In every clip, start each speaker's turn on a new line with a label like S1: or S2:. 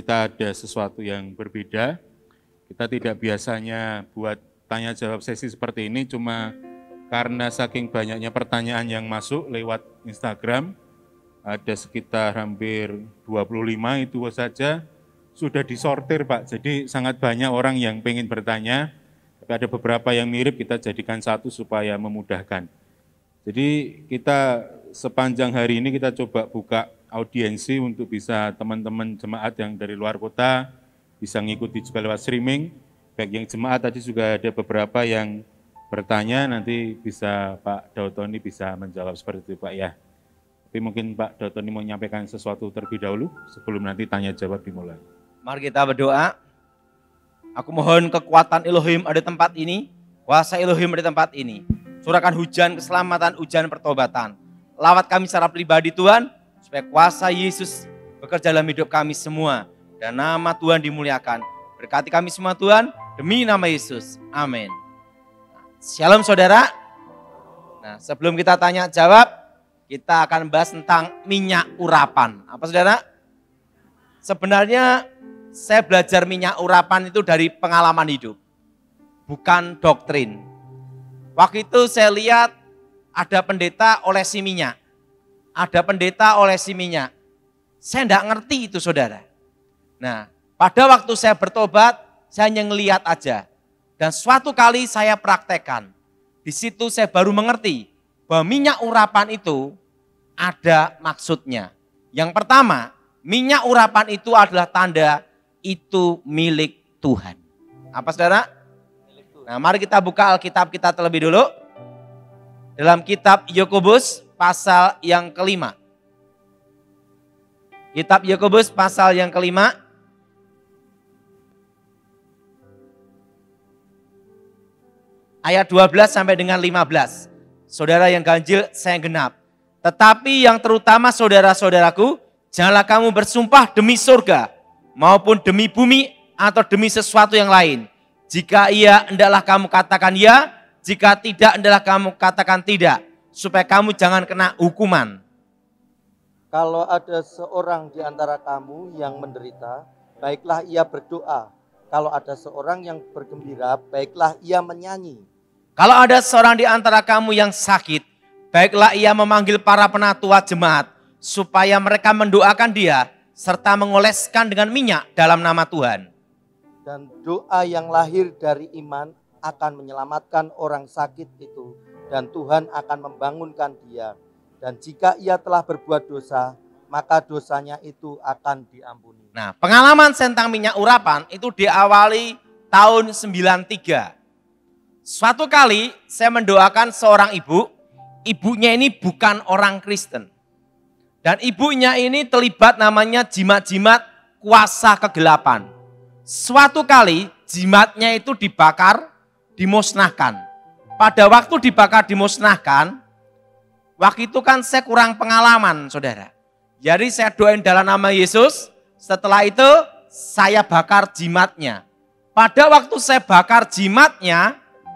S1: kita ada sesuatu yang berbeda. Kita tidak biasanya buat tanya jawab sesi seperti ini, cuma karena saking banyaknya pertanyaan yang masuk lewat Instagram, ada sekitar hampir 25 itu saja sudah disortir Pak. Jadi sangat banyak orang yang pengen bertanya, tapi ada beberapa yang mirip, kita jadikan satu supaya memudahkan. Jadi kita sepanjang hari ini kita coba buka audiensi untuk bisa teman-teman jemaat yang dari luar kota bisa ngikuti juga lewat streaming. Baik yang jemaat tadi juga ada beberapa yang bertanya, nanti bisa Pak Dautoni bisa menjawab seperti itu Pak ya. Tapi mungkin Pak Dautoni mau menyampaikan sesuatu terlebih dahulu sebelum nanti tanya jawab dimulai.
S2: Mari kita berdoa. Aku mohon kekuatan Elohim ada di tempat ini, kuasa Elohim ada di tempat ini. Curahkan hujan keselamatan, hujan pertobatan. Lawat kami secara pribadi Tuhan, supaya kuasa Yesus bekerja dalam hidup kami semua. Dan nama Tuhan dimuliakan. Berkati kami semua Tuhan, demi nama Yesus. Amin. Shalom saudara. Nah, sebelum kita tanya jawab, kita akan bahas tentang minyak urapan. Apa saudara? Sebenarnya saya belajar minyak urapan itu dari pengalaman hidup. Bukan doktrin. Waktu itu saya lihat ada pendeta olesi minyak. Ada pendeta olesi minyak. Saya enggak ngerti itu saudara. Nah, pada waktu saya bertobat, saya hanya ngelihat aja. Dan suatu kali saya praktekkan. Di situ saya baru mengerti bahwa minyak urapan itu ada maksudnya. Yang pertama, minyak urapan itu adalah tanda itu milik Tuhan. Apa saudara? Nah, mari kita buka Alkitab kita terlebih dulu. Dalam kitab Yakobus pasal yang kelima. Kitab Yakobus pasal yang kelima. Ayat 12 sampai dengan 15. Saudara yang ganjil, saya genap. Tetapi yang terutama saudara-saudaraku, janganlah kamu bersumpah demi surga, maupun demi bumi, atau demi sesuatu yang lain. Jika iya, hendaklah kamu katakan ya. Jika tidak, hendaklah kamu katakan tidak. Supaya kamu jangan kena hukuman.
S3: Kalau ada seorang di antara kamu yang menderita, baiklah ia berdoa. Kalau ada seorang yang bergembira, baiklah ia menyanyi.
S2: Kalau ada seorang di antara kamu yang sakit, baiklah ia memanggil para penatua jemaat, supaya mereka mendoakan dia, serta mengoleskan dengan minyak dalam nama Tuhan.
S3: Dan doa yang lahir dari iman akan menyelamatkan orang sakit itu. Dan Tuhan akan membangunkan dia. Dan jika ia telah berbuat dosa, maka dosanya itu akan diampuni.
S2: Nah, pengalaman tentang minyak urapan itu diawali tahun 93. Suatu kali saya mendoakan seorang ibu. Ibunya ini bukan orang Kristen. Dan ibunya ini terlibat namanya jimat-jimat kuasa kegelapan. Suatu kali jimatnya itu dibakar, dimusnahkan. Pada waktu dibakar, dimusnahkan, waktu itu kan saya kurang pengalaman saudara. Jadi saya doain dalam nama Yesus, setelah itu saya bakar jimatnya. Pada waktu saya bakar jimatnya,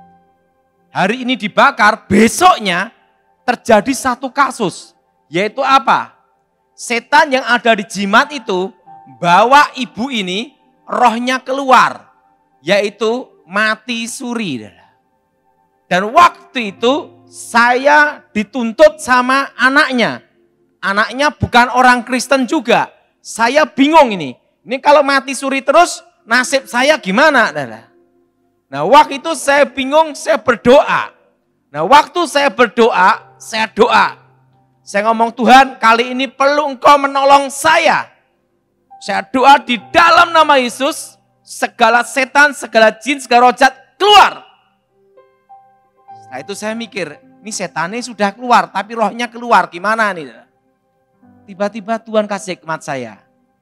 S2: hari ini dibakar, besoknya terjadi satu kasus. Yaitu apa? Setan yang ada di jimat itu bawa ibu ini, rohnya keluar, yaitu mati suri. Dan waktu itu saya dituntut sama anaknya. Anaknya bukan orang Kristen juga. Saya bingung ini. Ini kalau mati suri terus nasib saya gimana? Nah waktu itu saya bingung, saya berdoa. Nah waktu saya berdoa, saya doa. Saya ngomong, Tuhan kali ini perlu Engkau menolong saya. Saya doa di dalam nama Yesus, segala setan, segala jin, segala roh jahat keluar. Setelah itu saya mikir, ini setannya sudah keluar, tapi rohnya keluar, gimana nih? Tiba-tiba Tuhan kasih hikmat saya.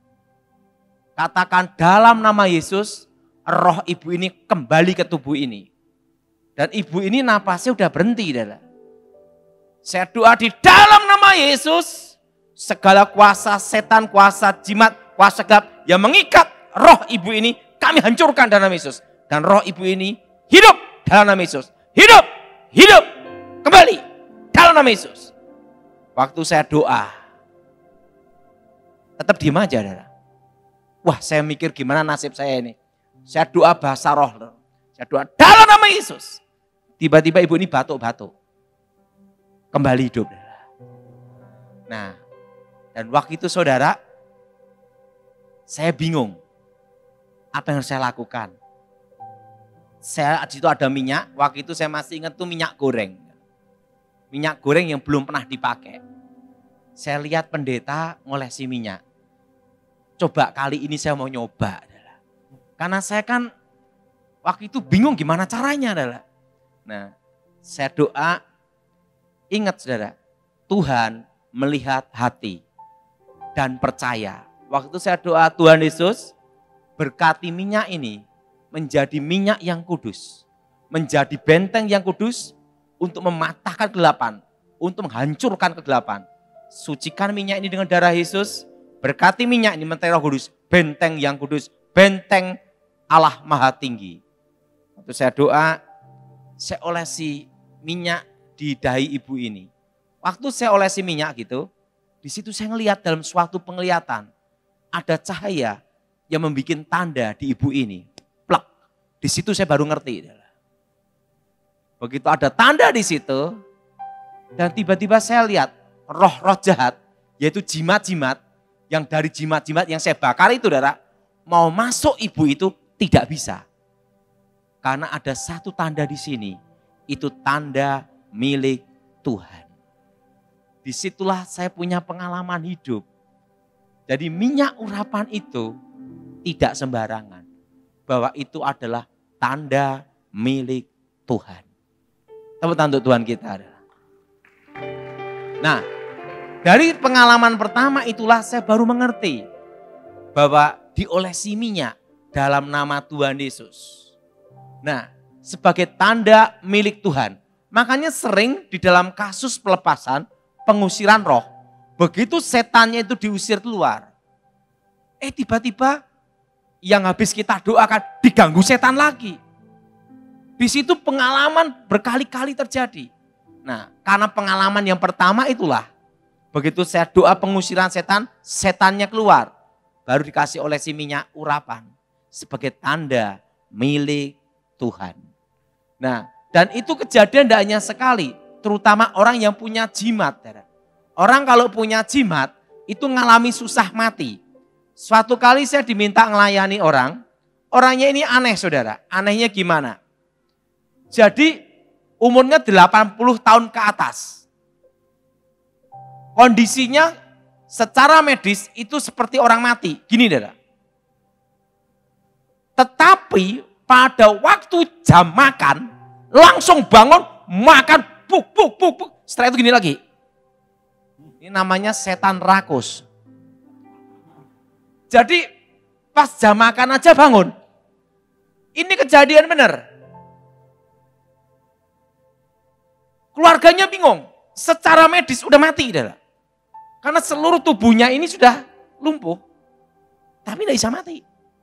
S2: Katakan dalam nama Yesus, roh ibu ini kembali ke tubuh ini. Dan ibu ini napasnya udah berhenti. Saya doa di dalam nama Yesus, segala kuasa setan, kuasa jimat, kuasa gelap yang mengikat roh ibu ini kami hancurkan dalam nama Yesus. Dan roh ibu ini hidup dalam nama Yesus. Hidup, hidup, kembali dalam nama Yesus. Waktu saya doa, tetap diam aja. Wah, saya mikir gimana nasib saya ini. Saya doa bahasa roh. Saya doa dalam nama Yesus. Tiba-tiba ibu ini batuk-batuk. Kembali hidup. Nah, dan waktu itu saudara, saya bingung. Apa yang harus saya lakukan? Saya di situ ada minyak, waktu itu saya masih ingat tuh minyak goreng. Minyak goreng yang belum pernah dipakai. Saya lihat pendeta ngolesi minyak. Coba kali ini saya mau nyoba. Karena saya kan waktu itu bingung gimana caranya. Nah, saya doa, ingat saudara, Tuhan melihat hati dan percaya. Waktu itu saya doa, Tuhan Yesus berkati minyak ini menjadi minyak yang kudus. Menjadi benteng yang kudus untuk mematahkan kegelapan, untuk menghancurkan kegelapan. Sucikan minyak ini dengan darah Yesus. Berkati minyak ini menteri Roh Kudus, benteng yang kudus, benteng Allah Maha Tinggi. Waktu saya doa, saya olesi minyak di dahi ibu ini. Waktu saya olesi minyak gitu, di situ saya ngelihat dalam suatu penglihatan, ada cahaya yang membuat tanda di ibu ini. Plak. Di situ saya baru ngerti. Begitu ada tanda di situ, dan tiba-tiba saya lihat roh-roh jahat, yaitu jimat-jimat, yang dari jimat-jimat yang saya bakar itu, saudara, mau masuk ibu itu tidak bisa. Karena ada satu tanda di sini, itu tanda milik Tuhan. Disitulah saya punya pengalaman hidup. Jadi minyak urapan itu tidak sembarangan. Bahwa itu adalah tanda milik Tuhan. Tepuk tangan untuk Tuhan kita. Nah, dari pengalaman pertama itulah saya baru mengerti bahwa diolesi minyak dalam nama Tuhan Yesus. Nah, sebagai tanda milik Tuhan. Makanya sering di dalam kasus pelepasan, pengusiran roh, begitu setannya itu diusir keluar. Tiba-tiba yang habis kita doakan diganggu setan lagi. Di situ pengalaman berkali-kali terjadi. Nah, karena pengalaman yang pertama itulah, begitu saya doa pengusiran setan, setannya keluar. Baru dikasih olesi minyak urapan sebagai tanda milik Tuhan. Nah, dan itu kejadian tidak hanya sekali, terutama orang yang punya jimat. Orang kalau punya jimat itu ngalami susah mati. Suatu kali saya diminta melayani orang, orangnya ini aneh saudara. Anehnya gimana? Jadi umurnya 80 tahun ke atas. Kondisinya secara medis itu seperti orang mati. Gini saudara. Tetapi pada waktu jam makan, langsung bangun, makan, buk. Setelah itu gini lagi. Ini namanya setan rakus. Jadi pas jam makan aja bangun. Ini kejadian benar. Keluarganya bingung. Secara medis udah mati. Karena seluruh tubuhnya ini sudah lumpuh. Tapi tidak bisa mati.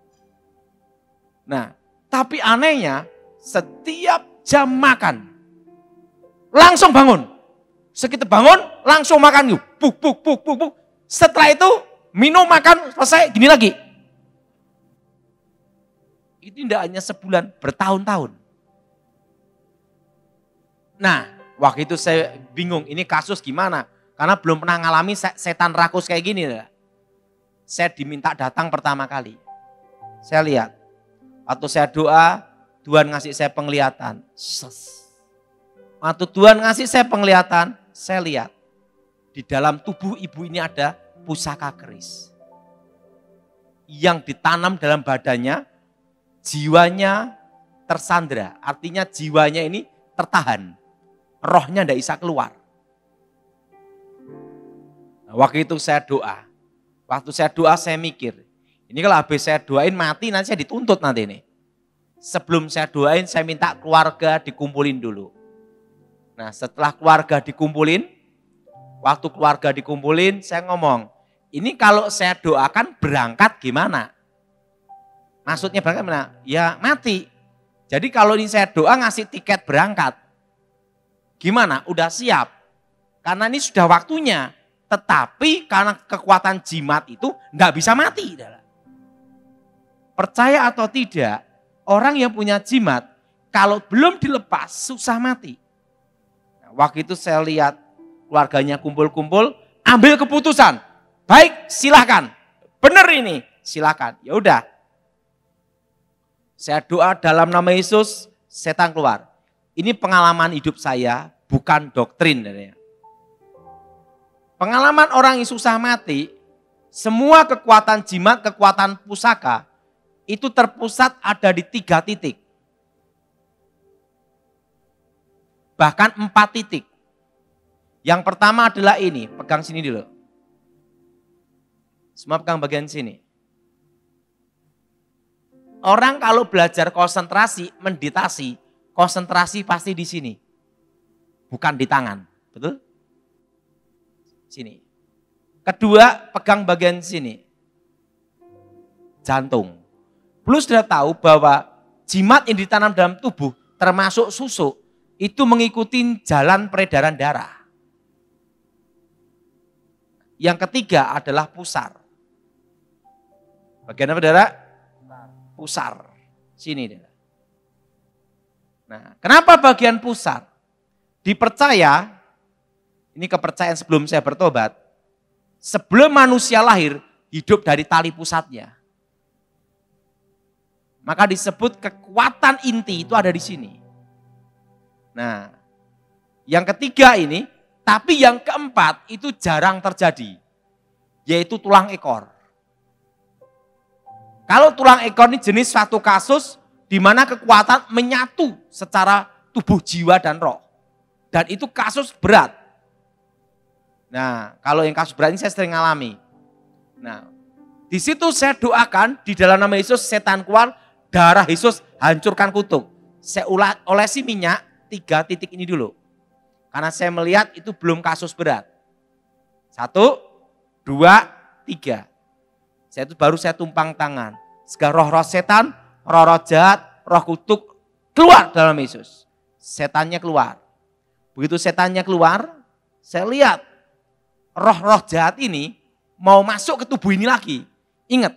S2: Nah, tapi anehnya setiap jam makan langsung bangun. Sekitar bangun langsung makan yuk. Buk. Setelah itu minum makan selesai gini lagi. Itu tidak hanya sebulan, bertahun-tahun. Nah, waktu itu saya bingung ini kasus gimana. Karena belum pernah ngalami setan rakus kayak gini. Saya diminta datang pertama kali. Saya lihat. Waktu saya doa, Tuhan ngasih saya penglihatan. Waktu Tuhan ngasih saya penglihatan, saya lihat. Di dalam tubuh ibu ini ada pusaka keris. Yang ditanam dalam badannya, jiwanya tersandra. Artinya jiwanya ini tertahan. Rohnya tidak bisa keluar. Nah, waktu itu saya doa. Waktu saya doa saya mikir. Ini kalau habis saya doain mati nanti saya dituntut nanti ini. Sebelum saya doain saya minta keluarga dikumpulin dulu. Nah setelah keluarga dikumpulin. Waktu keluarga dikumpulin saya ngomong. Ini kalau saya doakan berangkat gimana? Maksudnya berangkat gimana? Ya mati. Jadi kalau ini saya doa ngasih tiket berangkat. Gimana? Udah siap. Karena ini sudah waktunya. Tetapi karena kekuatan jimat itu nggak bisa mati. percaya atau tidak, orang yang punya jimat, kalau belum dilepas susah mati. Nah, waktu itu saya lihat keluarganya kumpul-kumpul, ambil keputusan. Baik, silakan. Benar ini, silakan. Ya udah. Saya doa dalam nama Yesus, setan keluar. Ini pengalaman hidup saya, bukan doktrin. Pengalaman orang yang susah mati, semua kekuatan jimat, kekuatan pusaka, itu terpusat ada di 3 titik. Bahkan 4 titik. Yang pertama adalah ini, pegang sini dulu. Semua pegang bagian sini. Orang kalau belajar konsentrasi, meditasi, konsentrasi pasti di sini. Bukan di tangan, betul? Sini. Kedua, pegang bagian sini. Jantung. Plus sudah tahu bahwa jimat yang ditanam dalam tubuh, termasuk susuk, itu mengikuti jalan peredaran darah. Yang ketiga adalah pusar. Bagian apa, saudara? Pusar. Sini, saudara. Nah, kenapa bagian pusar? Dipercaya, ini kepercayaan sebelum saya bertobat, sebelum manusia lahir, hidup dari tali pusatnya. Maka disebut kekuatan inti itu ada di sini. Nah, yang ketiga ini, tapi yang keempat itu jarang terjadi, yaitu tulang ekor. Kalau tulang ekor ini jenis suatu kasus di mana kekuatan menyatu secara tubuh, jiwa, dan roh. Dan itu kasus berat. Nah, kalau yang kasus berat ini saya sering alami. Nah, di situ saya doakan di dalam nama Yesus setan keluar, darah Yesus hancurkan kutuk. Saya olesi minyak 3 titik ini dulu. Karena saya melihat itu belum kasus berat. 1, 2, 3. Baru saya tumpang tangan. Segala roh-roh setan, roh-roh jahat, roh kutuk keluar dalam Yesus. Setannya keluar. Begitu setannya keluar, saya lihat roh-roh jahat ini mau masuk ke tubuh ini lagi. Ingat,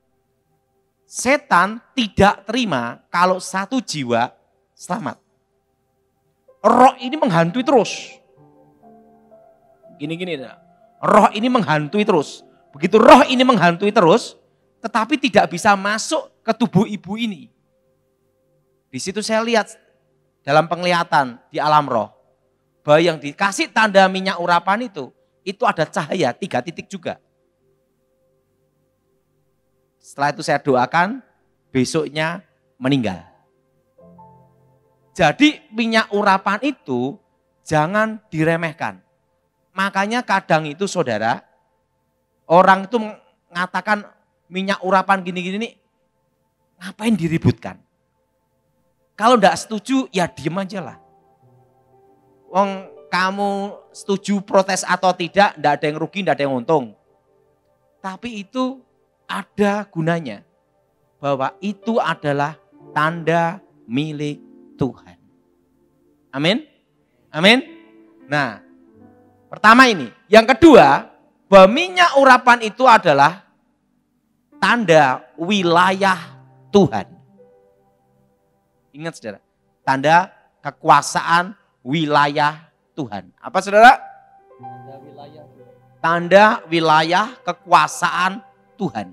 S2: setan tidak terima kalau satu jiwa selamat. Roh ini menghantui terus. Gini-gini. Roh ini menghantui terus. Begitu roh ini menghantui terus, tetapi tidak bisa masuk ke tubuh ibu ini. Di situ saya lihat dalam penglihatan di alam roh, bahwa yang dikasih tanda minyak urapan itu ada cahaya 3 titik juga. Setelah itu saya doakan, besoknya meninggal. Jadi minyak urapan itu jangan diremehkan. Makanya kadang itu saudara, orang itu mengatakan minyak urapan gini-gini nih, ngapain diributkan? Kalau enggak setuju ya diem aja lah. Wong kamu setuju protes atau tidak, enggak ada yang rugi, enggak ada yang untung. Tapi itu ada gunanya. Bahwa itu adalah tanda milik Tuhan. Amin? Amin? Nah, pertama ini. Yang kedua, bahwa minyak urapan itu adalah tanda wilayah Tuhan. Ingat saudara, tanda kekuasaan wilayah Tuhan. Apa saudara?
S3: Tanda wilayah Tuhan.
S2: Tanda wilayah kekuasaan Tuhan.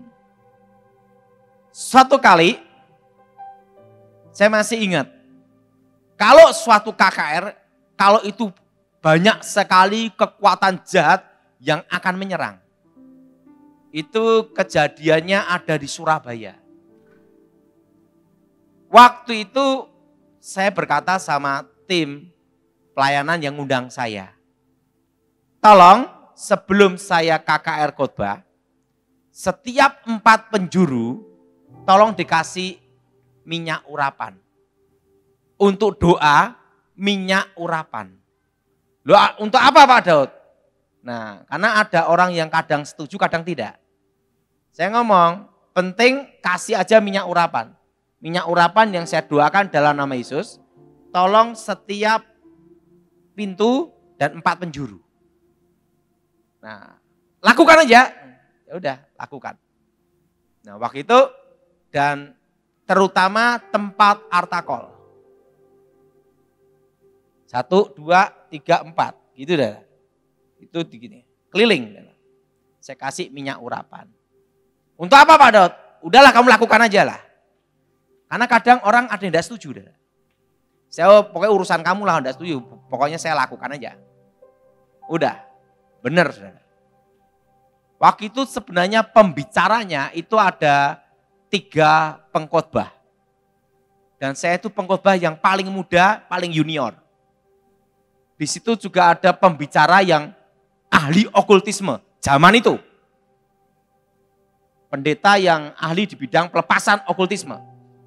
S2: Suatu kali, saya masih ingat, kalau suatu KKR, kalau itu banyak sekali kekuatan jahat yang akan menyerang. Itu kejadiannya ada di Surabaya. Waktu itu saya berkata sama tim pelayanan yang undang saya. Tolong sebelum saya KKR khotbah, setiap 4 penjuru tolong dikasih minyak urapan. Untuk doa minyak urapan. Loh, untuk apa Pak Daud? Nah, karena ada orang yang kadang setuju, kadang tidak. Saya ngomong, penting kasih aja minyak urapan. Minyak urapan yang saya doakan dalam nama Yesus, tolong setiap pintu dan 4 penjuru. Nah, lakukan aja. Ya udah, lakukan. Nah, waktu itu dan terutama tempat artakol. 1, 2, 3, 4, gitu dah. Itu begini, keliling. Saya kasih minyak urapan. Untuk apa Pak Daud? Udahlah kamu lakukan aja lah. Karena kadang orang ada yang tidak setuju. Dah. Saya pokoknya urusan kamu lah, tidak setuju. Pokoknya saya lakukan aja. Udah, benar saudara. Waktu itu sebenarnya pembicaranya itu ada 3 pengkhotbah. Dan saya itu pengkhotbah yang paling muda, paling junior. Di situ juga ada pembicara yang ahli okultisme zaman itu. Pendeta yang ahli di bidang pelepasan okultisme.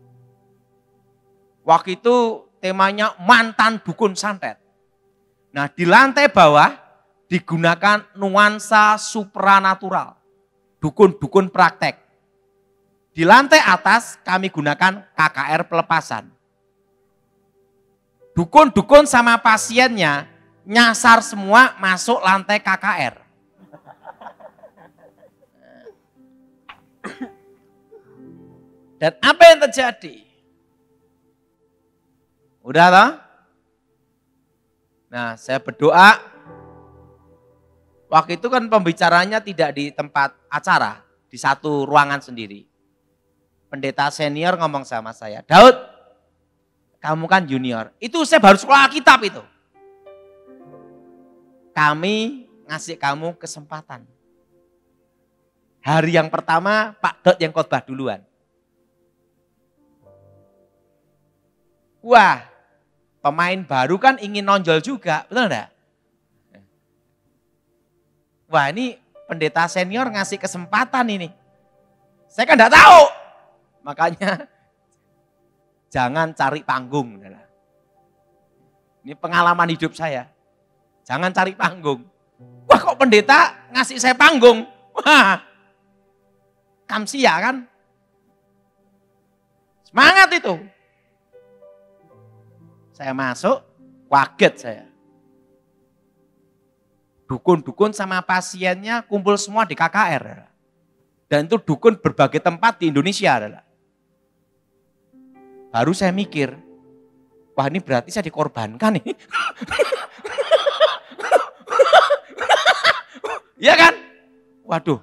S2: Waktu itu temanya mantan dukun santet. Nah di lantai bawah digunakan nuansa supranatural. Dukun-dukun praktek. Di lantai atas kami gunakan KKR pelepasan. Dukun-dukun sama pasiennya nyasar semua masuk lantai KKR. Dan apa yang terjadi? Udah toh? Nah, saya berdoa. Waktu itu kan pembicaranya tidak di tempat acara, di satu ruangan sendiri. Pendeta senior ngomong sama saya, Daud, kamu kan junior. Itu saya baru sekolah kitab itu. Kami ngasih kamu kesempatan. Hari yang pertama Pak Daud yang khotbah duluan. Wah, pemain baru kan ingin nonjol juga, betul enggak? Wah ini pendeta senior ngasih kesempatan ini. Saya kan enggak tahu. Makanya jangan cari panggung. Ini pengalaman hidup saya. Jangan cari panggung. Wah kok pendeta ngasih saya panggung? Wah, kamsia kan? Semangat itu. Saya masuk, kaget saya. Dukun-dukun sama pasiennya kumpul semua di KKR. Dan itu dukun berbagai tempat di Indonesia. Baru saya mikir, wah ini berarti saya dikorbankan nih. Iya kan? Waduh.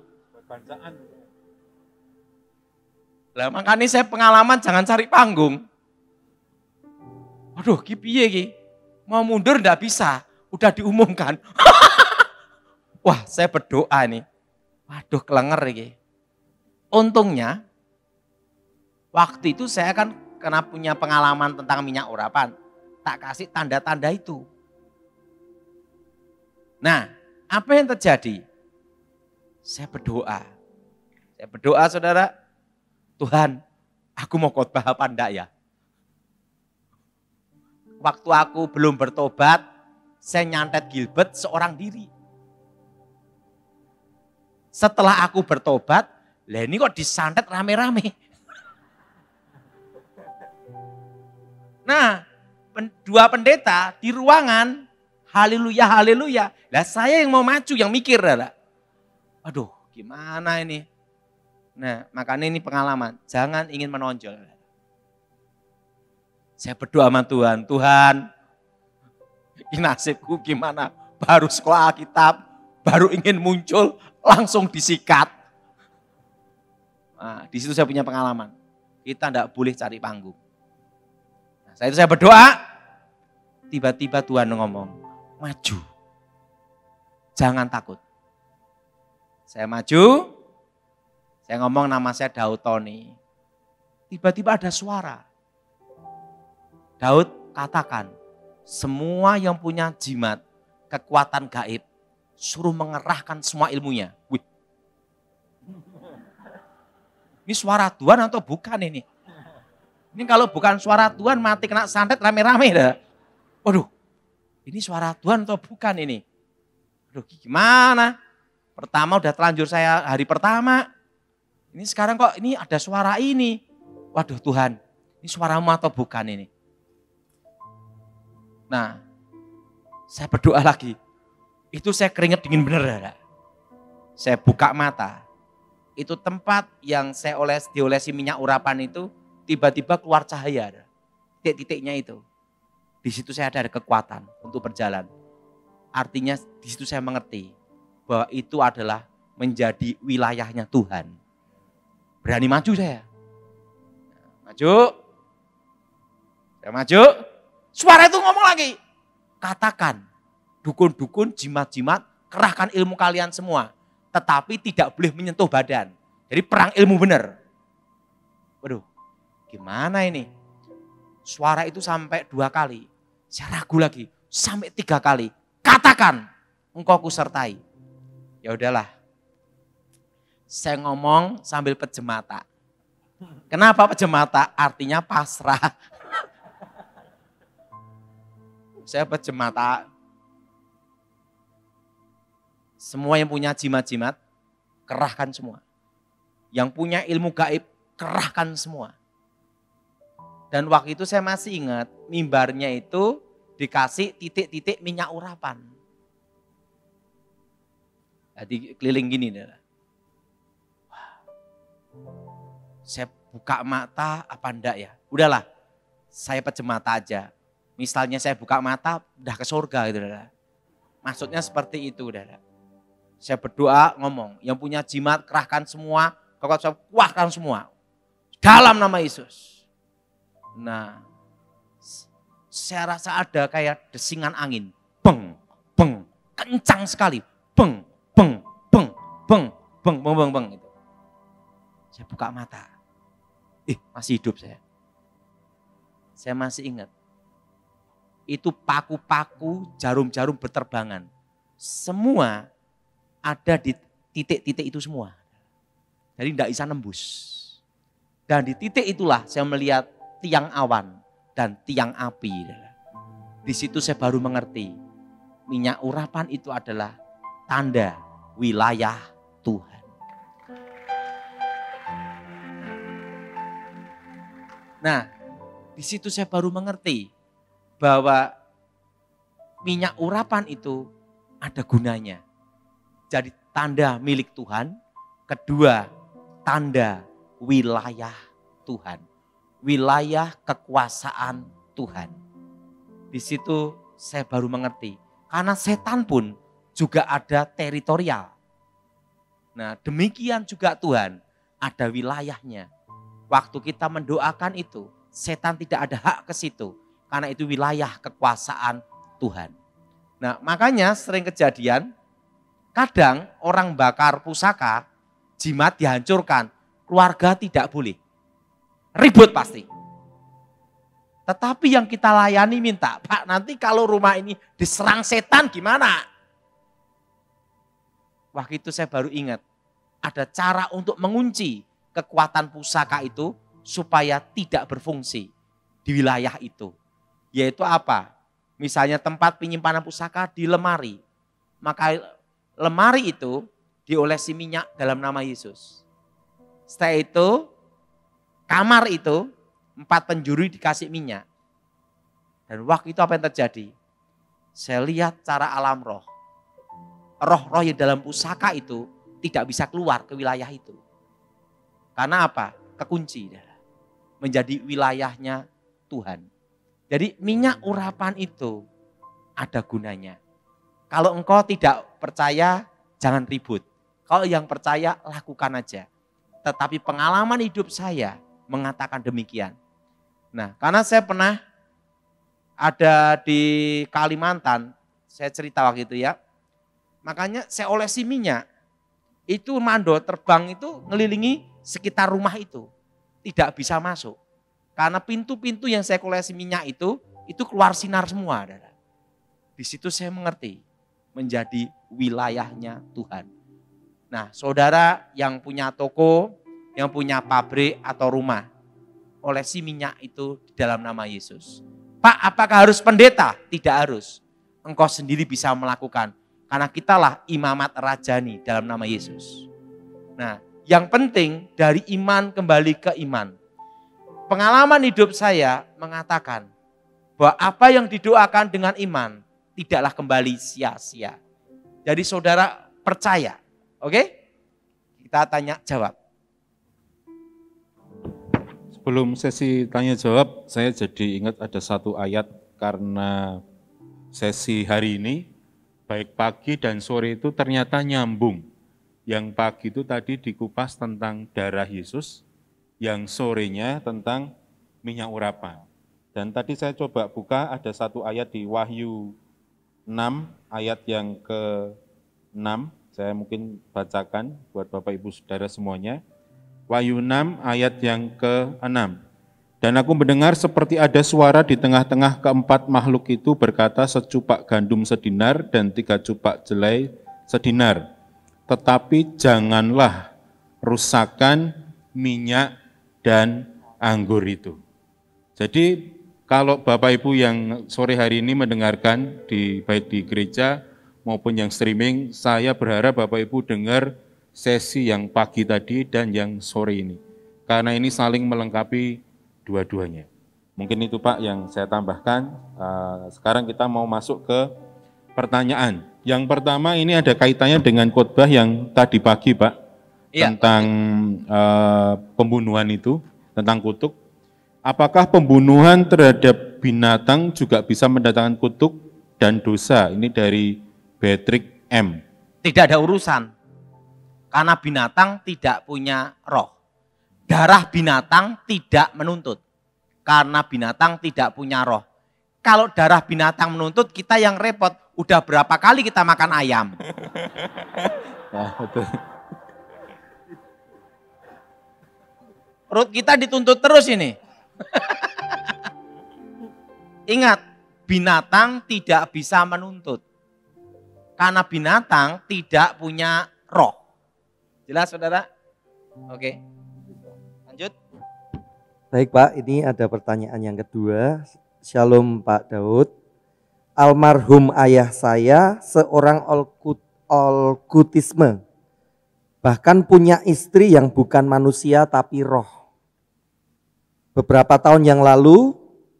S2: Lah makanya saya pengalaman jangan cari panggung. Waduh, piye iki? Mau mundur enggak bisa, udah diumumkan. Wah, saya berdoa nih. Waduh, kelenger iki. Untungnya waktu itu saya kan karena punya pengalaman tentang minyak urapan, tak kasih tanda-tanda itu. Nah, apa yang terjadi? Saya berdoa. Saya berdoa saudara, Tuhan, aku mau khotbah apa enggak ya? Waktu aku belum bertobat, saya nyantet Gilbert seorang diri. Setelah aku bertobat, lah ini kok disantet rame-rame. Nah, 2 pendeta di ruangan, haleluya, haleluya. Lah saya yang mau maju, yang mikir. Aduh, gimana ini? Nah, makanya ini pengalaman. Jangan ingin menonjol. Saya berdoa sama Tuhan, Tuhan, ini nasibku gimana? Baru sekolah Alkitab, baru ingin muncul, langsung disikat. Nah, di situ saya punya pengalaman. Kita tidak boleh cari panggung. Nah, saya berdoa, tiba-tiba Tuhan ngomong, maju. Jangan takut. Saya maju, saya ngomong nama saya Daud Tony. Tiba-tiba ada suara. Daud katakan, semua yang punya jimat, kekuatan gaib, suruh mengerahkan semua ilmunya. Wih. Ini suara Tuhan atau bukan ini? Ini kalau bukan suara Tuhan mati kena santet rame-rame dah. Waduh, ini suara Tuhan atau bukan ini? Aduh gimana? Pertama udah telanjur saya hari pertama. Ini sekarang kok ini ada suara ini. Waduh Tuhan, ini suaramu atau bukan ini? Nah, saya berdoa lagi. Itu saya keringet dingin bener. Saya buka mata. itu tempat yang saya diolesi minyak urapan itu, tiba-tiba keluar cahaya. Titik-titiknya itu. Di situ saya ada kekuatan untuk berjalan. Artinya di situ saya mengerti bahwa itu adalah menjadi wilayahnya Tuhan. Berani maju saya. Maju. Saya maju. Suara itu ngomong lagi. Katakan, dukun-dukun, jimat-jimat, kerahkan ilmu kalian semua. Tetapi tidak boleh menyentuh badan. Jadi perang ilmu benar. Waduh, gimana ini? Suara itu sampai 2 kali. Saya ragu lagi, sampai 3 kali. Katakan, engkau kusertai. Ya udahlah. Saya ngomong sambil pejem mata. Kenapa pejem mata? Artinya pasrah. Saya pejem mata. Semua yang punya jimat-jimat, kerahkan semua. Yang punya ilmu gaib, kerahkan semua. Dan waktu itu saya masih ingat, mimbarnya itu dikasih titik-titik minyak urapan. Jadi keliling gini. Saya buka mata apa enggak ya? Udahlah, saya pejem mata aja. Misalnya saya buka mata, udah ke surga gitu. Maksudnya seperti itu. Saya berdoa ngomong, yang punya jimat kerahkan semua, kekuatan kuatkan semua. Dalam nama Yesus. Nah, saya rasa ada kayak desingan angin. Beng, beng, kencang sekali. Beng, beng, beng, beng, beng, beng, beng, beng. Gitu. Saya buka mata. Masih hidup saya. Saya masih ingat. Itu paku-paku, jarum-jarum berterbangan. Semua ada di titik-titik itu semua. Jadi tidak bisa nembus. Dan di titik itulah saya melihat tiang awan dan tiang api. Di situ saya baru mengerti. Minyak urapan itu adalah tanda wilayah Tuhan. Nah, di situ saya baru mengerti bahwa minyak urapan itu ada gunanya. Jadi tanda milik Tuhan, kedua tanda wilayah Tuhan. Wilayah kekuasaan Tuhan. Di situ saya baru mengerti. Karena setan pun juga ada teritorial. Nah, demikian juga Tuhan ada wilayahnya. Waktu kita mendoakan itu, setan tidak ada hak ke situ. Karena itu wilayah kekuasaan Tuhan. Nah, makanya sering kejadian, kadang orang bakar pusaka, jimat dihancurkan, keluarga tidak boleh. Ribut pasti. Tetapi yang kita layani minta, Pak, nanti kalau rumah ini diserang setan gimana? Waktu itu saya baru ingat, ada cara untuk mengunci kekuatan pusaka itu supaya tidak berfungsi di wilayah itu. Yaitu apa? Misalnya tempat penyimpanan pusaka di lemari. Maka lemari itu diolesi minyak dalam nama Yesus. Setelah itu, kamar itu 4 penjuru dikasih minyak. Dan waktu itu apa yang terjadi? Saya lihat cara alam roh. Roh-roh yang dalam pusaka itu tidak bisa keluar ke wilayah itu. Karena apa? Kekunci. Menjadi wilayahnya Tuhan. Jadi minyak urapan itu ada gunanya. Kalau engkau tidak percaya, jangan ribut. Kalau yang percaya, lakukan aja. Tetapi pengalaman hidup saya mengatakan demikian. Nah, karena saya pernah ada di Kalimantan, saya cerita waktu itu ya. Makanya saya olesi minyak. Itu mando terbang itu ngelilingi sekitar rumah itu. Tidak bisa masuk. Karena pintu-pintu yang saya olesi minyak itu keluar sinar semua. Di situ saya mengerti menjadi wilayahnya Tuhan. Nah, saudara yang punya toko, yang punya pabrik atau rumah, olesi minyak itu di dalam nama Yesus. Pak, apakah harus pendeta? Tidak harus. Engkau sendiri bisa melakukan. Karena kitalah imamat rajani dalam nama Yesus. Nah, yang penting dari iman kembali ke iman. Pengalaman hidup saya mengatakan bahwa apa yang didoakan dengan iman tidaklah kembali sia-sia. Jadi saudara percaya, oke? Kita tanya jawab.
S1: Sebelum sesi tanya jawab, saya jadi ingat ada satu ayat karena sesi hari ini, baik pagi dan sore itu ternyata nyambung. Yang pagi itu tadi dikupas tentang darah Yesus, yang sorenya tentang minyak urapan. Dan tadi saya coba buka, ada satu ayat di Wahyu 6, ayat yang ke-6, saya mungkin bacakan buat Bapak Ibu Saudara semuanya. Wahyu 6 ayat yang ke-6. Dan aku mendengar seperti ada suara di tengah-tengah keempat makhluk itu berkata, secupak gandum sedinar dan 3 cupak jelai sedinar. Tetapi janganlah rusakkan minyak dan anggur itu. Jadi kalau Bapak Ibu yang sore hari ini mendengarkan baik di gereja maupun yang streaming, saya berharap Bapak Ibu dengar sesi yang pagi tadi dan yang sore ini. Karena ini saling melengkapi dua-duanya. Mungkin itu Pak yang saya tambahkan. Sekarang kita mau masuk ke pertanyaan. Yang pertama ini ada kaitannya dengan khotbah yang tadi pagi Pak. Iya. Tentang pembunuhan itu, tentang kutuk. Apakah pembunuhan terhadap binatang juga bisa mendatangkan kutuk dan dosa? Ini dari Patrick M.
S2: Tidak ada urusan. Karena binatang tidak punya roh. Darah binatang tidak menuntut. Karena binatang tidak punya roh. Kalau darah binatang menuntut, kita yang repot. Udah berapa kali kita makan ayam?
S1: Nah, betul.
S2: Perut kita dituntut terus ini. Ingat, binatang tidak bisa menuntut. Karena binatang tidak punya roh. Jelas saudara? Oke. Lanjut.
S3: Baik Pak, ini ada pertanyaan yang kedua. Shalom Pak Daud. Almarhum ayah saya seorang okkultisme. Bahkan punya istri yang bukan manusia tapi roh. Beberapa tahun yang lalu,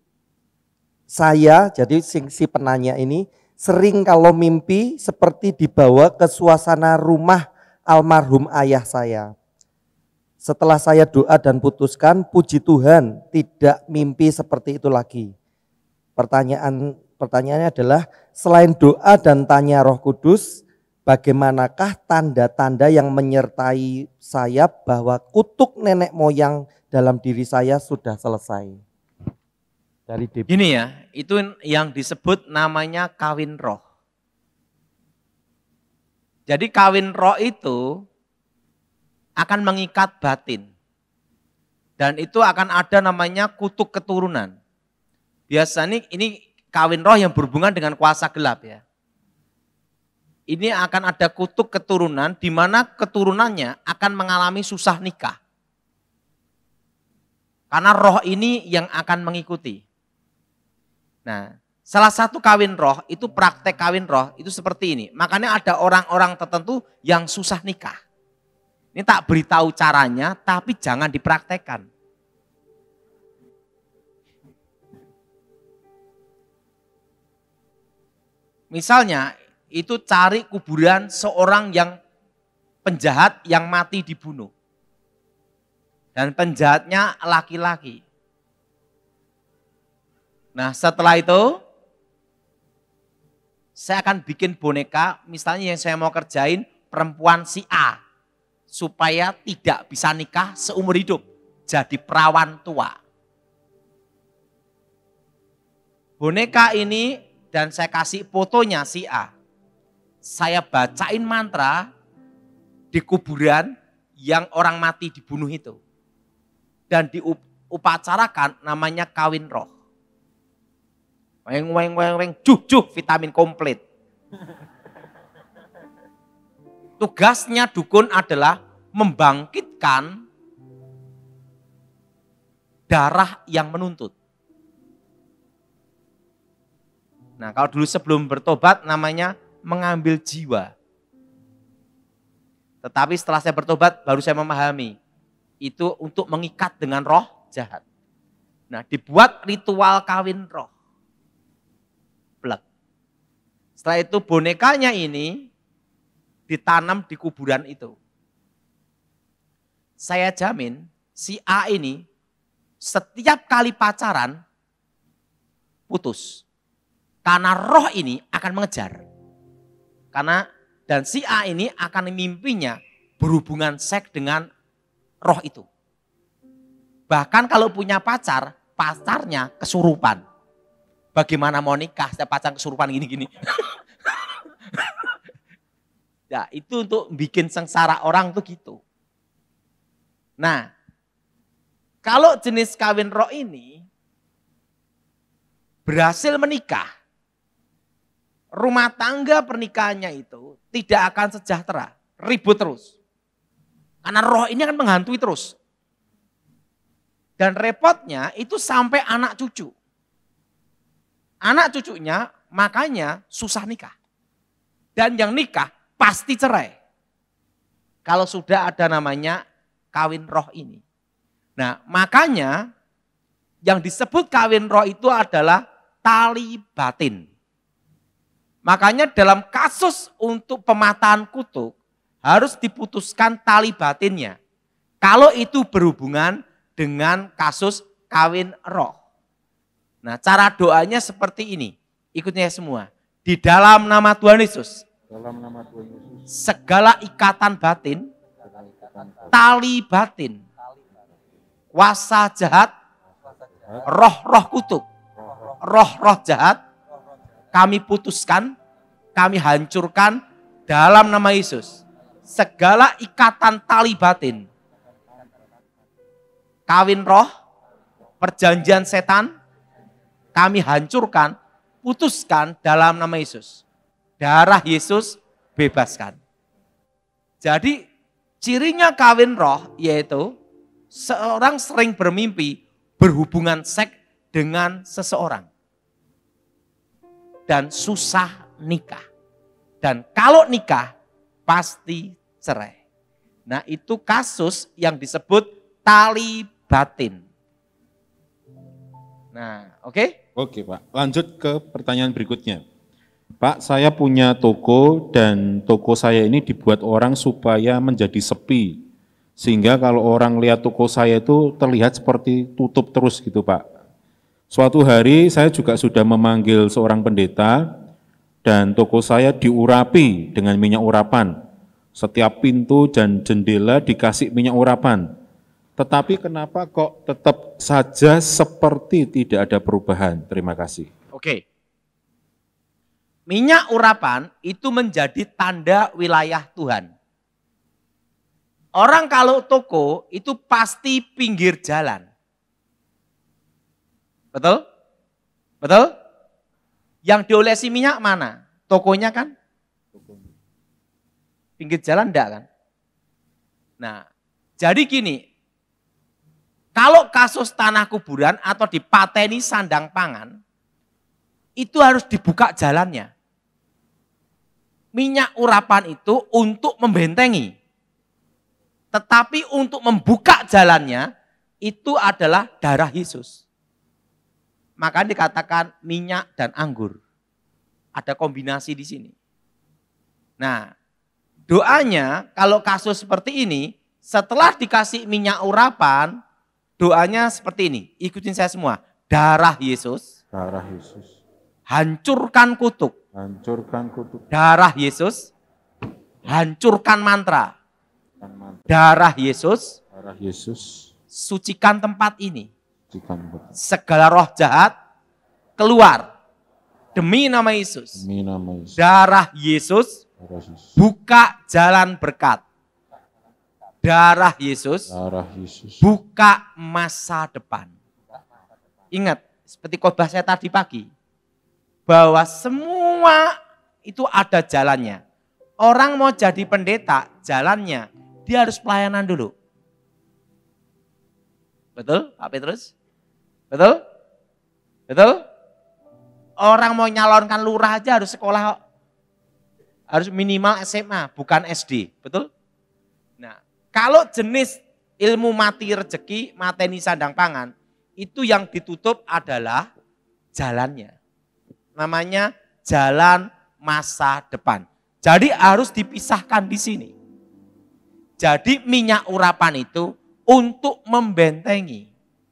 S3: saya, jadi si penanya ini, sering kalau mimpi seperti dibawa ke suasana rumah almarhum ayah saya. Setelah saya doa dan putuskan, puji Tuhan tidak mimpi seperti itu lagi. Pertanyaannya adalah, selain doa dan tanya Roh Kudus, bagaimanakah tanda-tanda yang menyertai saya bahwa kutuk nenek moyang dalam diri saya sudah selesai? Dari DB.
S2: Gini ya, itu yang disebut namanya kawin roh. Jadi kawin roh itu akan mengikat batin. Dan itu akan ada namanya kutuk keturunan. Biasanya ini kawin roh yang berhubungan dengan kuasa gelap ya. Ini akan ada kutuk keturunan di mana keturunannya akan mengalami susah nikah. Karena roh ini yang akan mengikuti. Nah, salah satu kawin roh itu praktek kawin roh itu seperti ini. Makanya ada orang-orang tertentu yang susah nikah. Ini tak beritahu caranya tapi jangan dipraktekkan. Misalnya itu cari kuburan seorang yang penjahat yang mati dibunuh. Dan penjahatnya laki-laki. Nah setelah itu saya akan bikin boneka, misalnya yang saya mau kerjain perempuan si A. Supaya tidak bisa nikah seumur hidup, jadi perawan tua. Boneka ini dan saya kasih fotonya si A. Saya bacain mantra di kuburan yang orang mati dibunuh itu. Dan diupacarakan namanya kawin roh. Weng weng weng weng juh vitamin komplit. Tugasnya dukun adalah membangkitkan darah yang menuntut. Nah kalau dulu sebelum bertobat namanya mengambil jiwa. Tetapi setelah saya bertobat baru saya memahami. Itu untuk mengikat dengan roh jahat. Nah dibuat ritual kawin roh. Plek. Setelah itu bonekanya ini ditanam di kuburan itu. saya jamin si A ini setiap kali pacaran putus. Karena roh ini akan mengejar. Dan si A ini akan mimpinya berhubungan seks dengan roh itu. Bahkan kalau punya pacar, pacarnya kesurupan. Bagaimana mau nikah setiap pacar kesurupan gini-gini. Ya, itu untuk bikin sengsara orang tuh gitu. Nah, kalau jenis kawin roh ini berhasil menikah, rumah tangga pernikahannya itu tidak akan sejahtera, ribut terus. Karena roh ini akan menghantui terus. Dan repotnya itu sampai anak cucu. Anak cucunya makanya susah nikah. Dan yang nikah pasti cerai. Kalau sudah ada namanya kawin roh ini. Nah, makanya yang disebut kawin roh itu adalah tali batin. Makanya dalam kasus untuk pematahan kutuk harus diputuskan tali batinnya. Kalau itu berhubungan dengan kasus kawin roh. Nah, cara doanya seperti ini. Ikutnya semua. Di dalam nama Tuhan Yesus.
S1: Dalam nama Tuhan Yesus.
S2: Segala ikatan batin, tali batin, kuasa jahat, roh-roh kutuk, roh-roh jahat, kami putuskan, kami hancurkan dalam nama Yesus. Segala ikatan tali batin, kawin roh, perjanjian setan, kami hancurkan, putuskan dalam nama Yesus. Darah Yesus bebaskan. Jadi cirinya kawin roh yaitu seorang sering bermimpi berhubungan seks dengan seseorang. Dan susah nikah. Dan kalau nikah pasti cerai. Nah, itu kasus yang disebut tali batin. Nah, oke?
S1: Oke Pak, lanjut ke pertanyaan berikutnya. Pak, saya punya toko dan toko saya ini dibuat orang supaya menjadi sepi. Sehingga kalau orang lihat toko saya itu terlihat seperti tutup terus gitu Pak. Suatu hari saya juga sudah memanggil seorang pendeta dan toko saya diurapi dengan minyak urapan. Setiap pintu dan jendela dikasih minyak urapan. Tetapi kenapa kok tetap saja seperti tidak ada perubahan? Terima kasih.
S2: Oke. Minyak urapan itu menjadi tanda wilayah Tuhan. Orang kalau toko itu pasti pinggir jalan. Betul? Betul? Yang diolesi minyak mana? Tokonya kan? Pinggir jalan enggak kan? Nah, jadi gini. Kalau kasus tanah kuburan atau dipateni sandang pangan, itu harus dibuka jalannya. Minyak urapan itu untuk membentengi. Tetapi untuk membuka jalannya, itu adalah darah Yesus. Maka dikatakan minyak dan anggur. Ada kombinasi di sini. Nah, doanya kalau kasus seperti ini, setelah dikasih minyak urapan, doanya seperti ini, ikutin saya semua. Darah Yesus.
S1: Darah Yesus.
S2: Hancurkan kutuk.
S1: Hancurkan kutuk.
S2: Darah Yesus. Hancurkan mantra. Darah Yesus.
S1: Darah Yesus.
S2: Sucikan tempat ini.
S1: Sucikan.
S2: Segala roh jahat keluar. Demi nama Yesus.
S1: Demi nama Yesus.
S2: Darah Yesus.
S1: Darah Yesus.
S2: Buka jalan berkat. Darah Yesus, buka masa depan. Ingat, seperti khotbah saya tadi pagi, bahwa semua itu ada jalannya. Orang mau jadi pendeta, jalannya, dia harus pelayanan dulu. Betul, Pak Petrus? Betul? Betul? Orang mau nyalonkan lurah aja harus sekolah, harus minimal SMA, bukan SD. Betul? Nah, kalau jenis ilmu mati rezeki, mateni sandang pangan, itu yang ditutup adalah jalannya. Namanya jalan masa depan. Jadi harus dipisahkan di sini. Jadi minyak urapan itu untuk membentengi.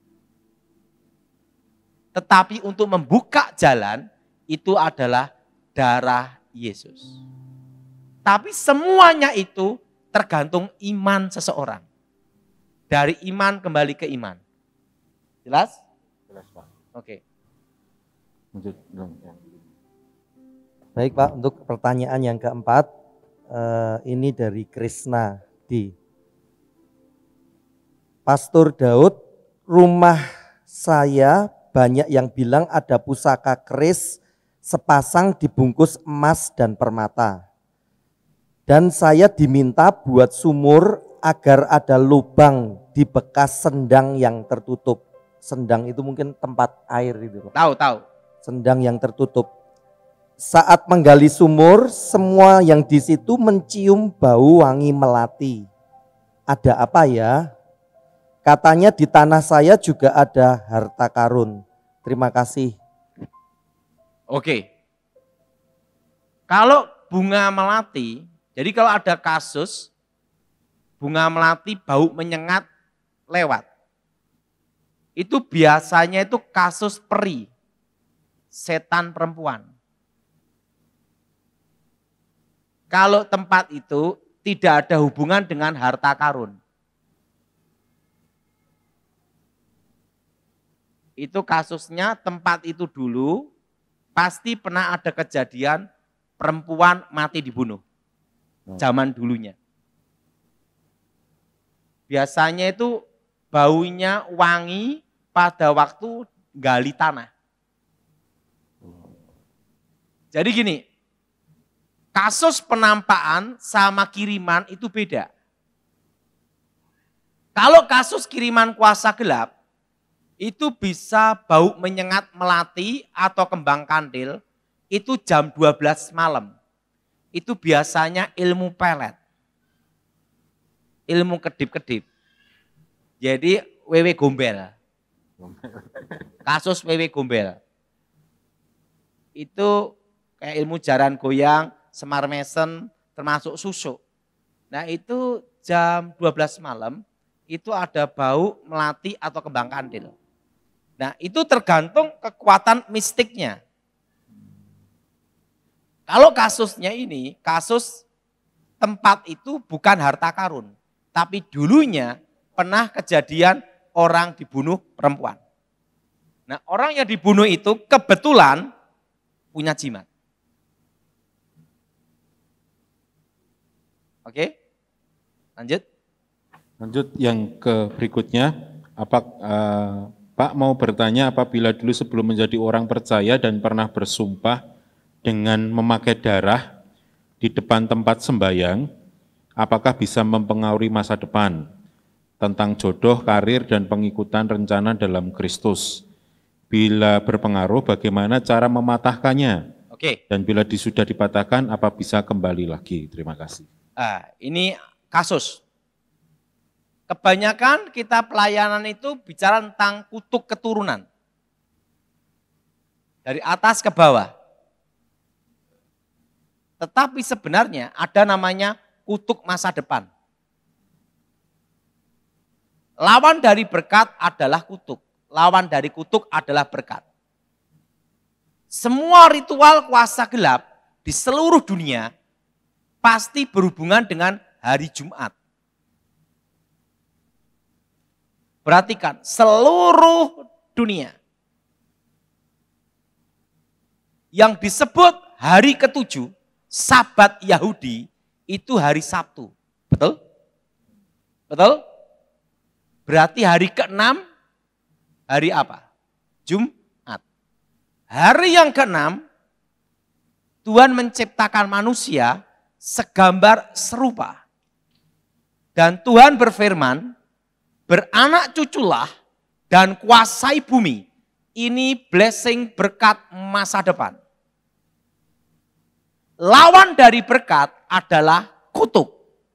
S2: Tetapi untuk membuka jalan itu adalah darah Yesus. Tapi semuanya itu tergantung iman seseorang. Dari iman kembali ke iman. Jelas?
S1: Jelas, Pak.
S2: Oke.
S1: Lanjut dong.
S3: Baik Pak, untuk pertanyaan yang keempat, ini dari Krisna D. Pastor Daud, rumah saya banyak yang bilang ada pusaka keris sepasang dibungkus emas dan permata. Dan saya diminta buat sumur agar ada lubang di bekas sendang yang tertutup. Sendang itu mungkin tempat air itu.
S2: Tahu.
S3: Sendang yang tertutup. Saat menggali sumur, semua yang di situ mencium bau wangi melati. Ada apa ya? Katanya di tanah saya juga ada harta karun. Terima kasih.
S2: Oke. Kalau bunga melati, jadi kalau ada kasus bunga melati bau menyengat lewat. Itu biasanya itu kasus peri, setan perempuan. Kalau tempat itu tidak ada hubungan dengan harta karun. Itu kasusnya tempat itu dulu pasti pernah ada kejadian perempuan mati dibunuh. Zaman dulunya. Biasanya itu baunya wangi pada waktu gali tanah. Jadi gini, kasus penampakan sama kiriman itu beda. Kalau kasus kiriman kuasa gelap, itu bisa bau menyengat melati atau kembang kandil, itu jam 12 malam. Itu biasanya ilmu pelet. Ilmu kedip-kedip. Jadi wewe gombel. Kasus wewe gombel. Itu kayak ilmu jaran goyang, semar mesen, termasuk susuk. Nah itu jam 12 malam, itu ada bau melati atau kembang kandil. Nah itu tergantung kekuatan mistiknya. Kalau kasusnya ini, kasus tempat itu bukan harta karun. Tapi dulunya pernah kejadian orang dibunuh perempuan. Nah orang yang dibunuh itu kebetulan punya jimat. Oke, lanjut.
S1: Lanjut yang ke berikutnya. Pak mau bertanya, apabila dulu sebelum menjadi orang percaya dan pernah bersumpah dengan memakai darah di depan tempat sembayang, apakah bisa mempengaruhi masa depan tentang jodoh, karir, dan pengikutan rencana dalam Kristus? Bila berpengaruh, bagaimana cara mematahkannya?
S2: Oke.
S1: Dan bila sudah dipatahkan, apa bisa kembali lagi? Terima kasih.
S2: Ini kasus. Kebanyakan kita pelayanan itu bicara tentang kutuk keturunan. Dari atas ke bawah. Tetapi sebenarnya ada namanya kutuk masa depan. Lawan dari berkat adalah kutuk. Lawan dari kutuk adalah berkat. Semua ritual kuasa gelap di seluruh dunia pasti berhubungan dengan hari Jumat. Perhatikan, seluruh dunia. Yang disebut hari ke-7, Sabat Yahudi, itu hari Sabtu. Betul? Betul? Berarti hari ke-6, hari apa? Jumat. Hari yang ke-6, Tuhan menciptakan manusia segambar serupa. Dan Tuhan berfirman, beranak cuculah dan kuasai bumi. Ini blessing berkat masa depan. Lawan dari berkat adalah kutuk.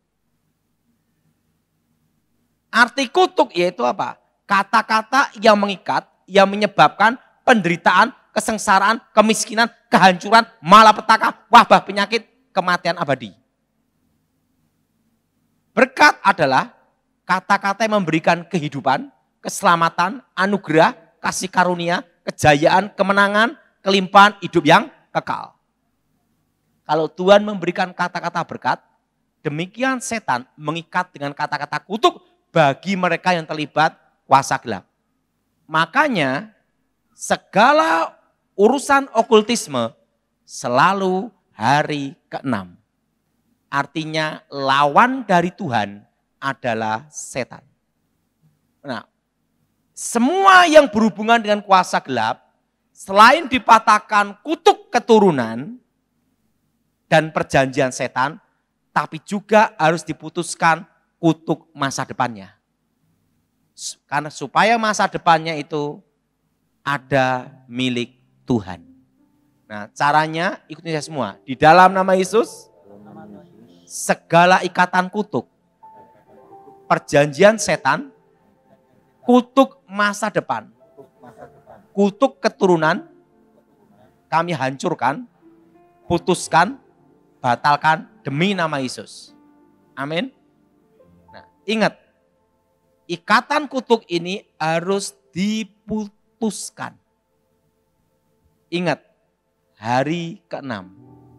S2: Arti kutuk yaitu apa? Kata-kata yang mengikat, yang menyebabkan penderitaan, kesengsaraan, kemiskinan, kehancuran, malapetaka, wabah penyakit, kematian abadi. Berkat adalah kata-kata yang memberikan kehidupan, keselamatan, anugerah, kasih karunia, kejayaan, kemenangan, kelimpahan hidup yang kekal. Kalau Tuhan memberikan kata-kata berkat, demikian setan mengikat dengan kata-kata kutuk bagi mereka yang terlibat kuasa gelap. Makanya segala urusan okultisme selalu hari ke-6. Artinya lawan dari Tuhan adalah setan. Nah, semua yang berhubungan dengan kuasa gelap, selain dipatahkan kutuk keturunan dan perjanjian setan, tapi juga harus diputuskan kutuk masa depannya. Karena supaya masa depannya itu ada milik Tuhan. Nah, caranya ikutin saya semua. Di dalam nama Yesus, segala ikatan kutuk, perjanjian setan, kutuk masa depan, kutuk keturunan, kami hancurkan, putuskan, batalkan demi nama Yesus. Amin. Nah, ingat, ikatan kutuk ini harus diputuskan. Ingat, hari ke-6,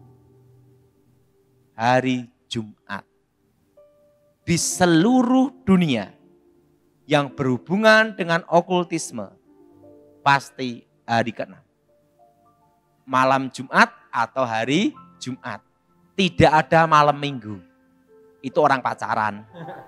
S2: hari Jumat. Di seluruh dunia yang berhubungan dengan okultisme, pasti hari ke-6. Malam Jumat atau hari Jumat. Tidak ada malam Minggu. Itu orang pacaran.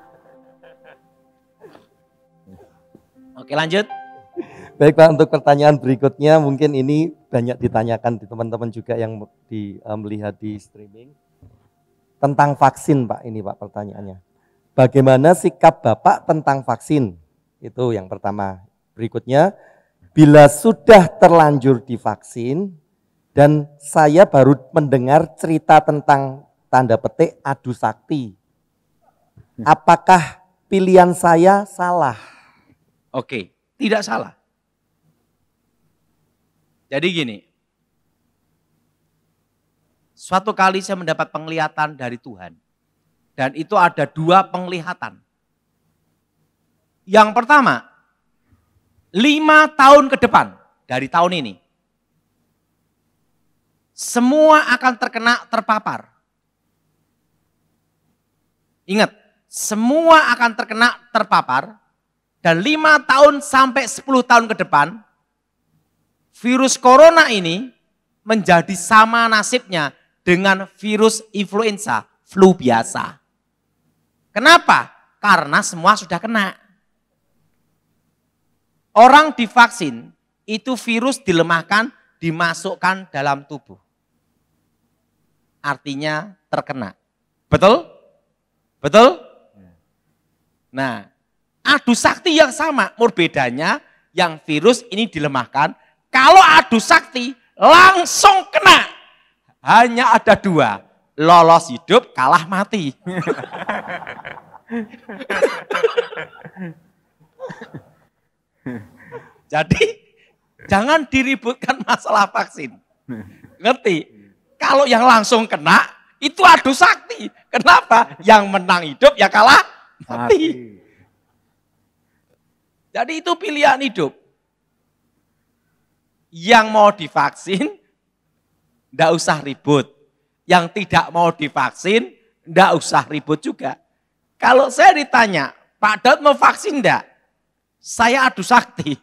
S2: Oke, lanjut.
S3: Baik Pak, untuk pertanyaan berikutnya mungkin ini banyak ditanyakan di teman-teman juga yang melihat di streaming. Tentang vaksin Pak, ini Pak pertanyaannya. Bagaimana sikap Bapak tentang vaksin? Itu yang pertama. Berikutnya, bila sudah terlanjur divaksin dan saya baru mendengar cerita tentang tanda petik adu sakti. Apakah pilihan saya salah?
S2: Oke, tidak salah. Jadi gini, suatu kali saya mendapat penglihatan dari Tuhan. Dan itu ada 2 penglihatan. Yang pertama, 5 tahun ke depan dari tahun ini, semua akan terpapar. Ingat, semua akan terpapar. Dan 5 tahun sampai 10 tahun ke depan, virus corona ini menjadi sama nasibnya dengan virus influenza, flu biasa. Kenapa? Karena semua sudah kena. Orang divaksin, itu virus dilemahkan, dimasukkan dalam tubuh. Artinya terkena. Betul? Betul? Nah, adu sakti yang sama, bedanya yang virus ini dilemahkan. Kalau adu sakti langsung kena. Hanya ada 2, lolos hidup, kalah mati. Jadi jangan diributkan masalah vaksin. Ngerti? Kalau yang langsung kena itu adu sakti. Kenapa? Yang menang hidup ya kalah mati. Jadi itu pilihan hidup. Yang mau divaksin, enggak usah ribut. Yang tidak mau divaksin, enggak usah ribut juga. Kalau saya ditanya, Pak Daud mau vaksin enggak? Saya adu sakti.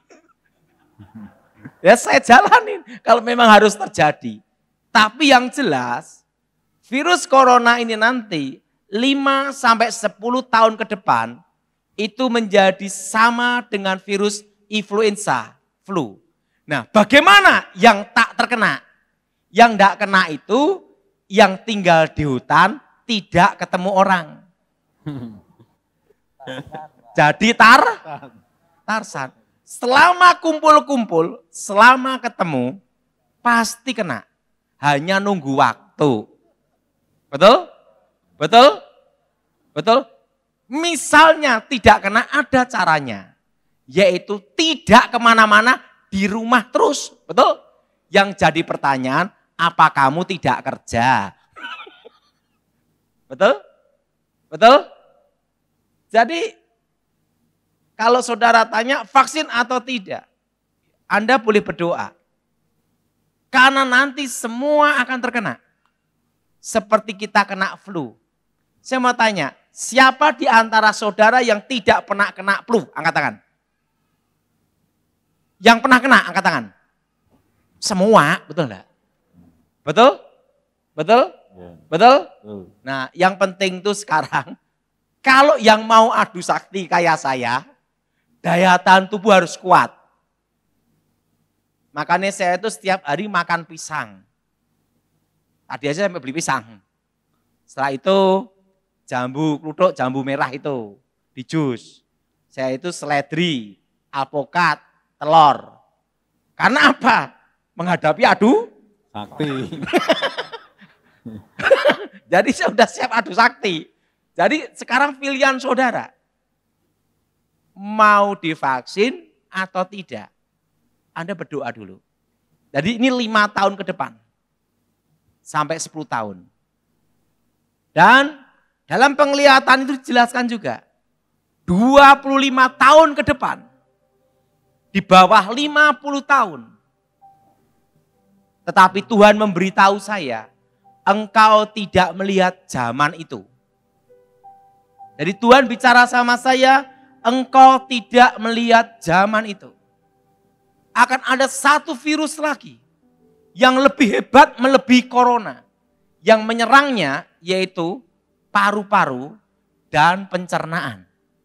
S2: Ya saya jalanin kalau memang harus terjadi. Tapi yang jelas, virus corona ini nanti 5 sampai 10 tahun ke depan, itu menjadi sama dengan virus influenza, flu. Nah, bagaimana yang tak terkena? Yang tidak kena itu yang tinggal di hutan, tidak ketemu orang. Jadi Tarsan. Selama kumpul-kumpul, selama ketemu, pasti kena. Hanya nunggu waktu. Betul? Betul? Betul? Misalnya tidak kena, ada caranya. Yaitu tidak kemana-mana, di rumah terus. Betul? Yang jadi pertanyaan, apa kamu tidak kerja? Betul? Betul? Jadi kalau saudara tanya vaksin atau tidak, Anda boleh berdoa. Karena nanti semua akan terkena. Seperti kita kena flu. Saya mau tanya, siapa di antara saudara yang tidak pernah kena flu? Angkat tangan. Yang pernah kena, angkat tangan. Semua, betul enggak? Betul? Betul? Betul? Nah, yang penting tuh sekarang, kalau yang mau adu sakti kayak saya, daya tahan tubuh harus kuat. Makanya saya itu setiap hari makan pisang. Tadi aja sampai beli pisang. Setelah itu jambu kluthuk, jambu merah itu di jus. Saya itu seledri, alpukat, telur. Karena apa? Menghadapi adu
S1: Sakti.
S2: Jadi saya sudah siap adu sakti. Jadi sekarang pilihan saudara. Mau divaksin atau tidak? Anda berdoa dulu. Jadi ini 5 tahun ke depan. Sampai 10 tahun. Dan dalam penglihatan itu dijelaskan juga. 25 tahun ke depan. Di bawah 50 tahun. Tetapi Tuhan memberitahu saya, engkau tidak melihat zaman itu. Jadi Tuhan bicara sama saya, engkau tidak melihat zaman itu. Akan ada satu virus lagi yang lebih hebat melebihi corona. Yang menyerangnya yaitu paru-paru dan pencernaan.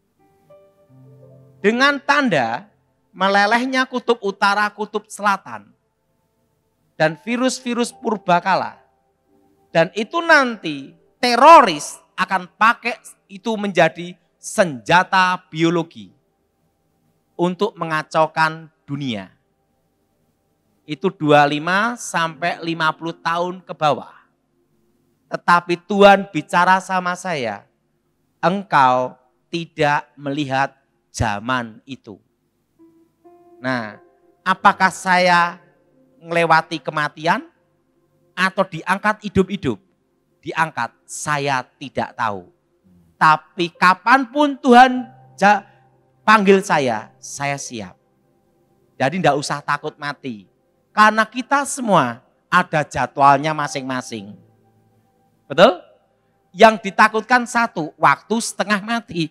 S2: Dengan tanda melelehnya kutub utara, kutub selatan. Dan virus-virus purbakala. Dan itu nanti teroris akan pakai itu menjadi senjata biologi untuk mengacaukan dunia. Itu 25 sampai 50 tahun ke bawah. Tetapi Tuhan bicara sama saya, engkau tidak melihat zaman itu. Nah, apakah saya melewati kematian atau diangkat hidup-hidup? Diangkat, saya tidak tahu. Tapi kapanpun Tuhan panggil saya siap. Jadi tidak usah takut mati. Karena kita semua ada jadwalnya masing-masing. Betul? Yang ditakutkan satu, waktu setengah mati.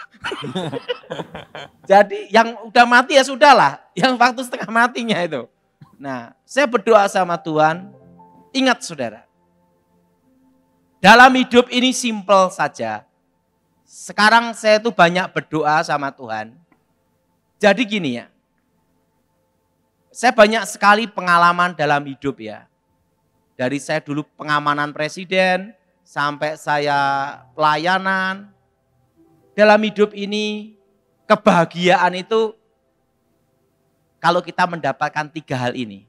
S2: Jadi yang udah mati ya sudahlah, yang waktu setengah matinya itu. Nah, saya berdoa sama Tuhan, ingat saudara. Dalam hidup ini simpel saja. Sekarang saya tuh banyak berdoa sama Tuhan. Jadi gini ya, saya banyak sekali pengalaman dalam hidup ya. Dari saya dulu pengamanan presiden, sampai saya pelayanan. Dalam hidup ini, kebahagiaan itu kalau kita mendapatkan 3 hal ini.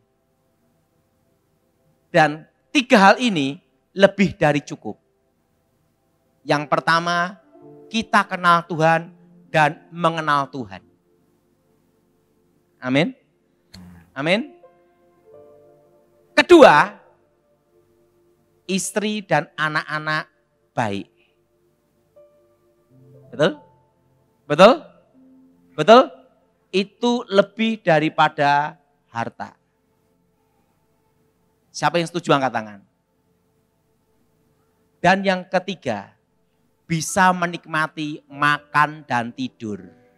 S2: Dan 3 hal ini lebih dari cukup. Yang pertama, kita kenal Tuhan dan mengenal Tuhan. Amin. Amin. Kedua, istri dan anak-anak baik. Betul? Betul? Betul? Itu lebih daripada harta. Siapa yang setuju angkat tangan? Dan yang ketiga, bisa menikmati makan dan tidur.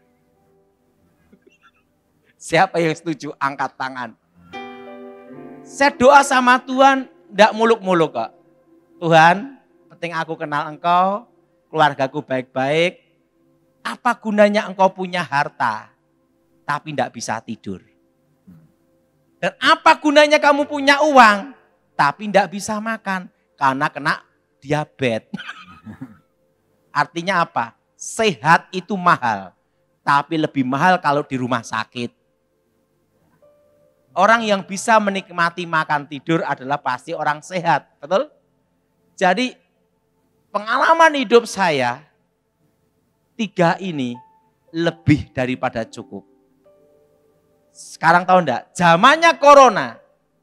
S2: Siapa yang setuju angkat tangan? Saya doa sama Tuhan, tidak muluk-muluk kok. Tuhan, penting aku kenal Engkau, keluargaku baik-baik. Apa gunanya Engkau punya harta, tapi tidak bisa tidur? Dan apa gunanya kamu punya uang, tapi tidak bisa makan, karena kena diabetes. Artinya apa? Sehat itu mahal, tapi lebih mahal kalau di rumah sakit. Orang yang bisa menikmati makan tidur adalah pasti orang sehat, betul? Jadi pengalaman hidup saya, 3 ini lebih daripada cukup. Sekarang tahu enggak? Zamannya corona,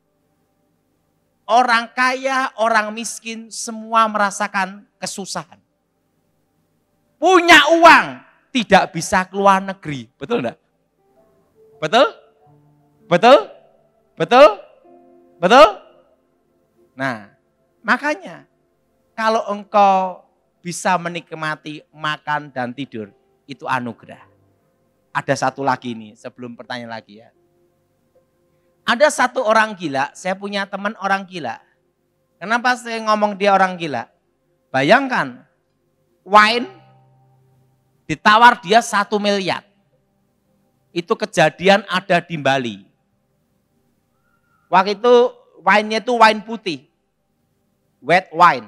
S2: orang kaya, orang miskin semua merasakan kesusahan. punya uang, tidak bisa keluar negeri. Betul enggak? Betul? Betul? Betul? Betul? Nah, makanya kalau engkau bisa menikmati makan dan tidur, itu anugerah. Ada satu lagi nih, sebelum pertanyaan lagi ya. Ada satu orang gila, saya punya teman orang gila. Kenapa saya ngomong dia orang gila? Bayangkan, wine ditawar dia 1 miliar. Itu kejadian ada di Bali. Waktu itu wine-nya itu wine putih. White wine.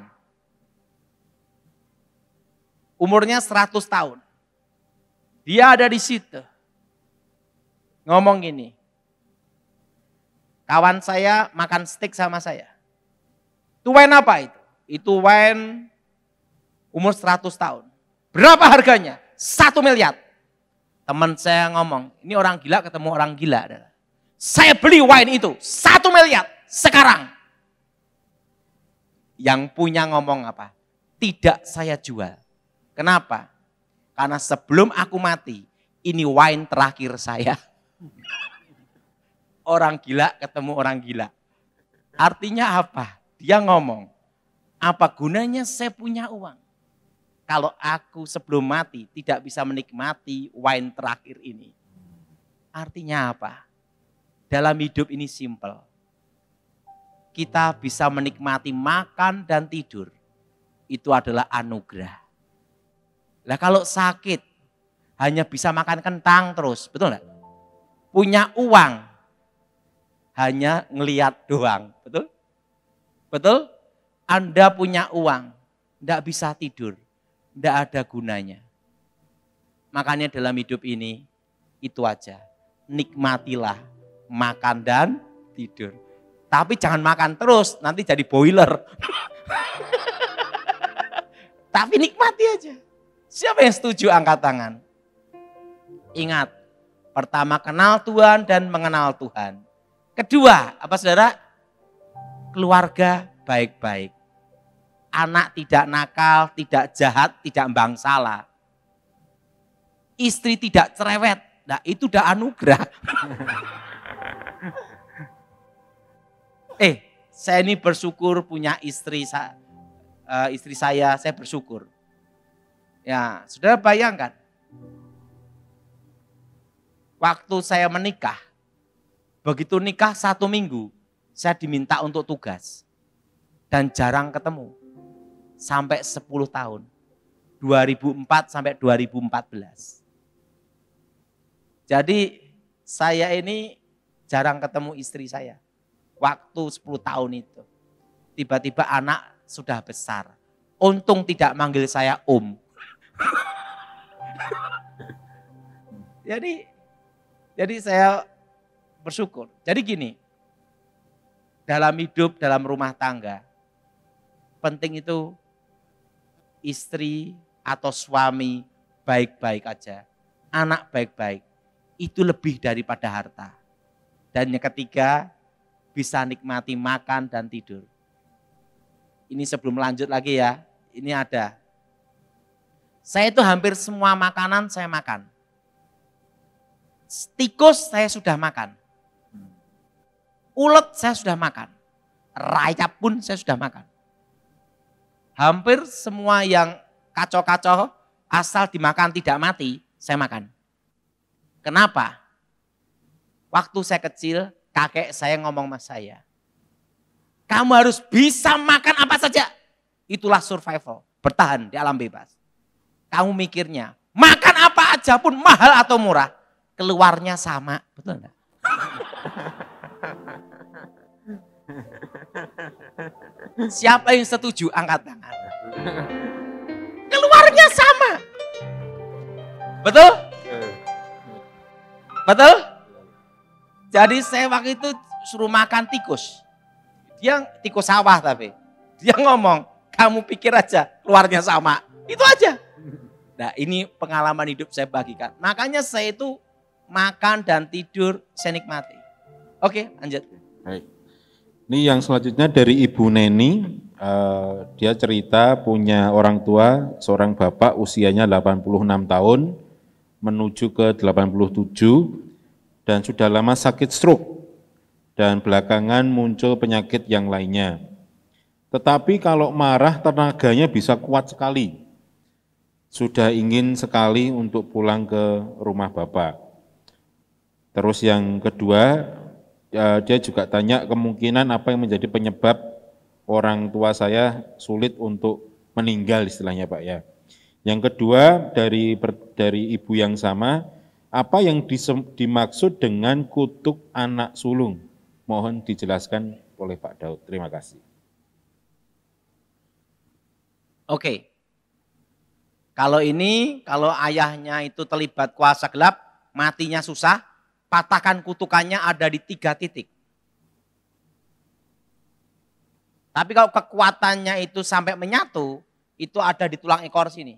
S2: Umurnya 100 tahun. Dia ada di situ. Ngomong gini. Kawan saya makan steak sama saya. Itu wine apa itu? Itu wine umur 100 tahun. Berapa harganya? 1 miliar. Teman saya ngomong, ini orang gila ketemu orang gila. Saya beli wine itu 1 miliar sekarang. Yang punya ngomong apa? Tidak saya jual. Kenapa? Karena sebelum aku mati, ini wine terakhir saya. Orang gila ketemu orang gila. Artinya apa? Dia ngomong, apa gunanya saya punya uang? Kalau aku sebelum mati tidak bisa menikmati wine terakhir ini. Artinya apa? Dalam hidup ini simpel. Kita bisa menikmati makan dan tidur. Itu adalah anugerah. Lah kalau sakit, hanya bisa makan kentang terus, betul enggak? Punya uang, hanya ngelihat doang, betul? Betul? Anda punya uang, enggak bisa tidur, enggak ada gunanya. Makanya dalam hidup ini, itu aja. Nikmatilah makan dan tidur. Tapi jangan makan terus, nanti jadi boiler. Tapi nikmati aja. Siapa yang setuju angkat tangan? Ingat, pertama kenal Tuhan dan mengenal Tuhan. Kedua, apa saudara? Keluarga baik-baik. Anak tidak nakal, tidak jahat, tidak bangsalah. Istri tidak cerewet. Nah itu udah anugerah. Saya ini bersyukur punya istri saya bersyukur. Ya, saudara bayangkan. Waktu saya menikah, begitu nikah 1 minggu, saya diminta untuk tugas. Dan jarang ketemu. Sampai 10 tahun. 2004 sampai 2014. Jadi saya ini jarang ketemu istri saya. Waktu 10 tahun itu. Tiba-tiba anak sudah besar. Untung tidak manggil saya Om. Jadi saya bersyukur. Jadi gini, dalam hidup, dalam rumah tangga, penting itu istri atau suami baik-baik aja. Anak baik-baik, itu lebih daripada harta. Dan yang ketiga, bisa nikmati makan dan tidur. Ini sebelum lanjut lagi ya, ini ada. Saya itu hampir semua makanan saya makan. Tikus saya sudah makan. Ulet saya sudah makan. Rayap pun saya sudah makan. Hampir semua yang kacau-kacau asal dimakan tidak mati, saya makan. Kenapa? Waktu saya kecil, kakek saya ngomong sama saya. Kamu harus bisa makan apa saja. Itulah survival, bertahan di alam bebas. Kamu mikirnya, makan apa aja pun mahal atau murah, keluarnya sama, betul enggak? Siapa yang setuju angkat tangan? Keluarnya sama. Betul? Betul? Jadi saya waktu itu suruh makan tikus. Dia tikus sawah tapi. Dia ngomong, kamu pikir aja keluarnya sama. Itu aja. Nah ini pengalaman hidup saya bagikan. Makanya saya itu makan dan tidur saya nikmati. Oke lanjut.
S1: Baik. Ini yang selanjutnya dari Ibu Neni. dia cerita punya orang tua, seorang bapak usianya 86 tahun, menuju ke 87, dan sudah lama sakit stroke, dan belakangan muncul penyakit yang lainnya. Tetapi kalau marah tenaganya bisa kuat sekali. Sudah ingin sekali untuk pulang ke rumah bapak. Terus yang kedua, dia juga tanya kemungkinan apa yang menjadi penyebab orang tua saya sulit untuk meninggal istilahnya Pak ya. Yang kedua dari ibu yang sama, apa yang dimaksud dengan kutuk anak sulung? Mohon dijelaskan oleh Pak Daud. Terima kasih.
S2: Oke. Kalau ayahnya itu terlibat kuasa gelap, matinya susah, patakan kutukannya ada di 3 titik. Tapi kalau kekuatannya itu sampai menyatu, itu ada di tulang ekor sini.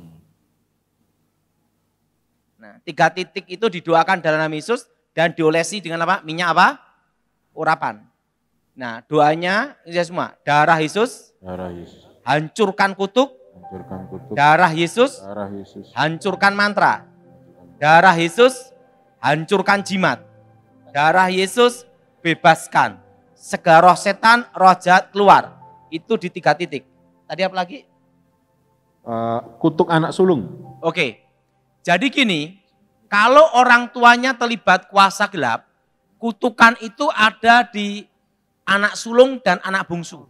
S2: Nah, 3 titik itu didoakan dalam nama Yesus dan diolesi dengan apa? Minyak apa? Urapan. Nah, doanya ini semua. Darah Yesus. Hancurkan kutuk. Darah Yesus. Hancurkan mantra. Darah Yesus. Hancurkan jimat. Darah Yesus bebaskan. Segala roh setan, roh jahat keluar. Itu di 3 titik. Tadi apa lagi?
S1: Kutuk anak sulung.
S2: Oke. Jadi gini, kalau orang tuanya terlibat kuasa gelap, kutukan itu ada di anak sulung dan anak bungsu.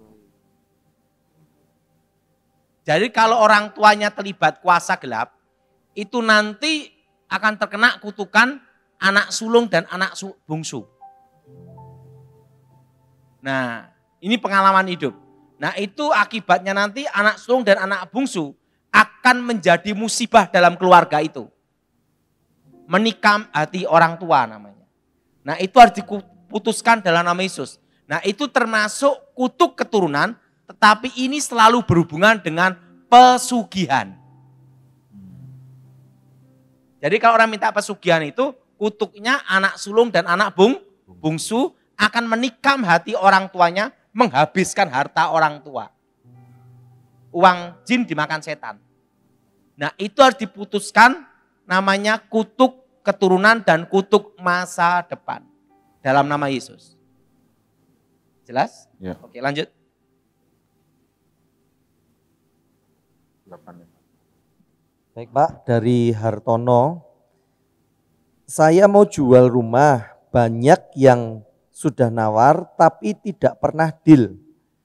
S2: Jadi kalau orang tuanya terlibat kuasa gelap, itu nanti akan terkena kutukan anak sulung dan anak bungsu. Nah, ini pengalaman hidup. Nah, itu akibatnya nanti anak sulung dan anak bungsu akan menjadi musibah dalam keluarga itu. Menikam hati orang tua namanya. Nah, itu harus diputuskan dalam nama Yesus. Nah, itu termasuk kutuk keturunan, tetapi ini selalu berhubungan dengan pesugihan. Jadi kalau orang minta pesugihan itu, kutuknya anak sulung dan anak bungsu akan menikam hati orang tuanya, menghabiskan harta orang tua. Uang jin dimakan setan. Nah, itu harus diputuskan, namanya kutuk keturunan dan kutuk masa depan dalam nama Yesus. Jelas?
S1: Ya.
S2: Oke, lanjut.
S3: Baik Pak, dari Hartono, saya mau jual rumah, banyak yang sudah nawar tapi tidak pernah deal.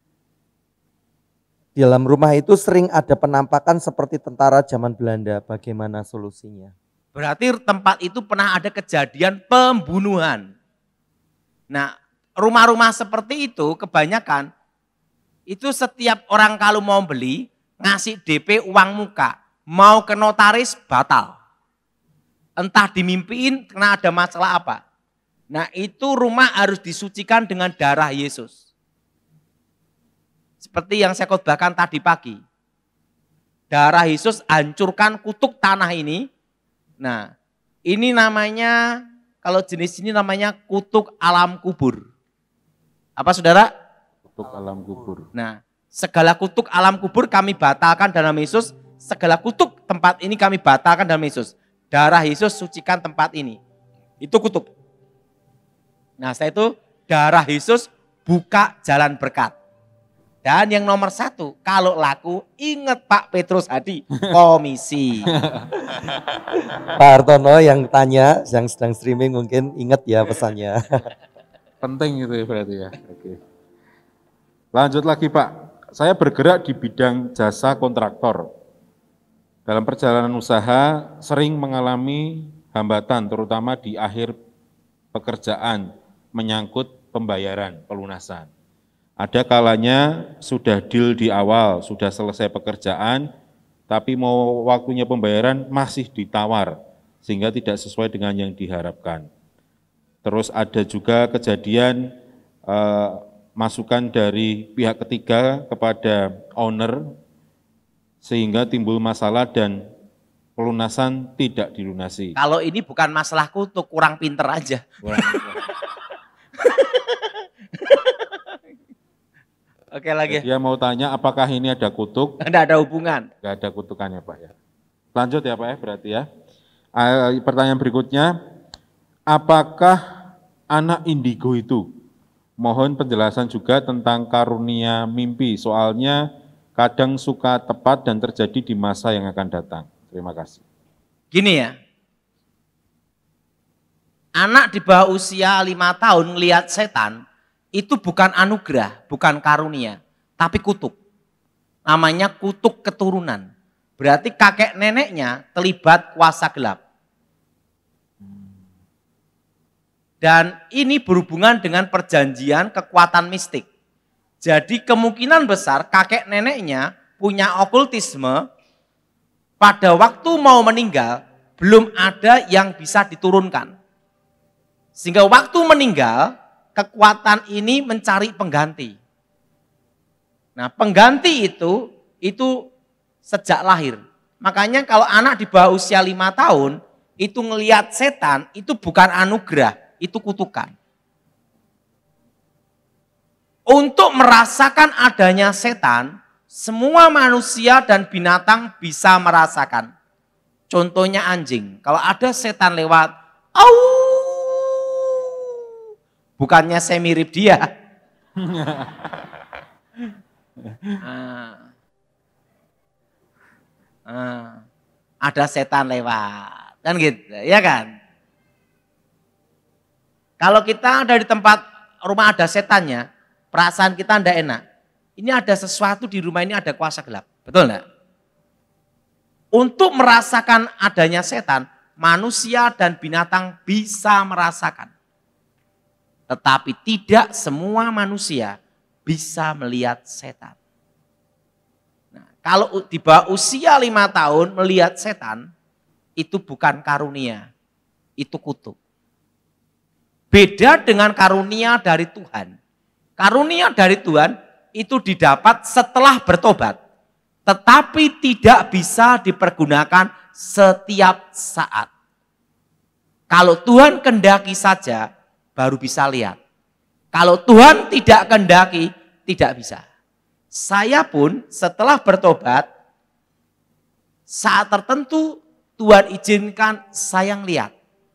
S3: Di dalam rumah itu sering ada penampakan seperti tentara zaman Belanda, bagaimana solusinya?
S2: Berarti tempat itu pernah ada kejadian pembunuhan. Nah, rumah-rumah seperti itu kebanyakan, itu setiap orang kalau mau beli, ngasih DP uang muka, mau ke notaris batal. Entah dimimpiin karena ada masalah apa. Nah, itu rumah harus disucikan dengan darah Yesus. Seperti yang saya khotbahkan tadi pagi. Darah Yesus hancurkan kutuk tanah ini. Nah, ini namanya, kalau jenis ini namanya kutuk alam kubur. Apa saudara?
S1: Kutuk alam kubur.
S2: Nah, segala kutuk alam kubur kami batalkan dalam Yesus. Segala kutuk tempat ini kami batalkan dalam Yesus. Darah Yesus sucikan tempat ini. Itu kutuk. Nah, setelah itu darah Yesus buka jalan berkat. Dan yang nomor 1, kalau laku ingat Pak Petrus Hadi, komisi.
S3: Pak Hartono yang tanya, yang sedang streaming mungkin ingat ya pesannya.
S1: Penting itu ya berarti ya. Oke. Lanjut lagi Pak, saya bergerak di bidang jasa kontraktor. Dalam perjalanan usaha sering mengalami hambatan terutama di akhir pekerjaan menyangkut pembayaran, pelunasan. Ada kalanya sudah deal di awal, sudah selesai pekerjaan, tapi mau waktunya pembayaran masih ditawar, sehingga tidak sesuai dengan yang diharapkan. Terus ada juga kejadian masukan dari pihak ketiga kepada owner, sehingga timbul masalah dan pelunasan tidak dilunasi.
S2: Kalau ini bukan masalah kutuk, kurang pinter aja. Oke lagi.
S1: Dia mau tanya apakah ini ada kutuk?
S2: Tidak ada hubungan.
S1: Enggak ada kutukannya Pak ya. Lanjut ya Pak ya berarti ya. Pertanyaan berikutnya, apakah anak indigo itu? Mohon penjelasan juga tentang karunia mimpi, soalnya kadang suka tepat dan terjadi di masa yang akan datang. Terima kasih.
S2: Gini ya, anak di bawah usia 5 tahun ngelihat setan, itu bukan anugerah, bukan karunia, tapi kutuk. Namanya kutuk keturunan. Berarti kakek neneknya terlibat kuasa gelap. Dan ini berhubungan dengan perjanjian kekuatan mistik. Jadi kemungkinan besar kakek neneknya punya okultisme, pada waktu mau meninggal belum ada yang bisa diturunkan. Sehingga waktu meninggal, kekuatan ini mencari pengganti. Nah, pengganti itu sejak lahir. Makanya kalau anak di bawah usia 5 tahun, itu ngelihat setan, itu bukan anugerah, itu kutukan. Untuk merasakan adanya setan, semua manusia dan binatang bisa merasakan. Contohnya anjing, kalau ada setan lewat, au, bukannya saya mirip dia. Ada setan lewat, kan gitu, ya kan? Kalau kita ada di tempat rumah ada setannya, perasaan kita tidak enak. Ini ada sesuatu di rumah ini, ada kuasa gelap, betul enggak? Untuk merasakan adanya setan, manusia dan binatang bisa merasakan. Tetapi tidak semua manusia bisa melihat setan. Nah, kalau di bawah usia 5 tahun melihat setan, itu bukan karunia, itu kutuk. Beda dengan karunia dari Tuhan. Karunia dari Tuhan itu didapat setelah bertobat, tetapi tidak bisa dipergunakan setiap saat. Kalau Tuhan kehendaki saja, baru bisa lihat. Kalau Tuhan tidak kehendaki, tidak bisa. Saya pun setelah bertobat, saat tertentu Tuhan izinkan saya lihat.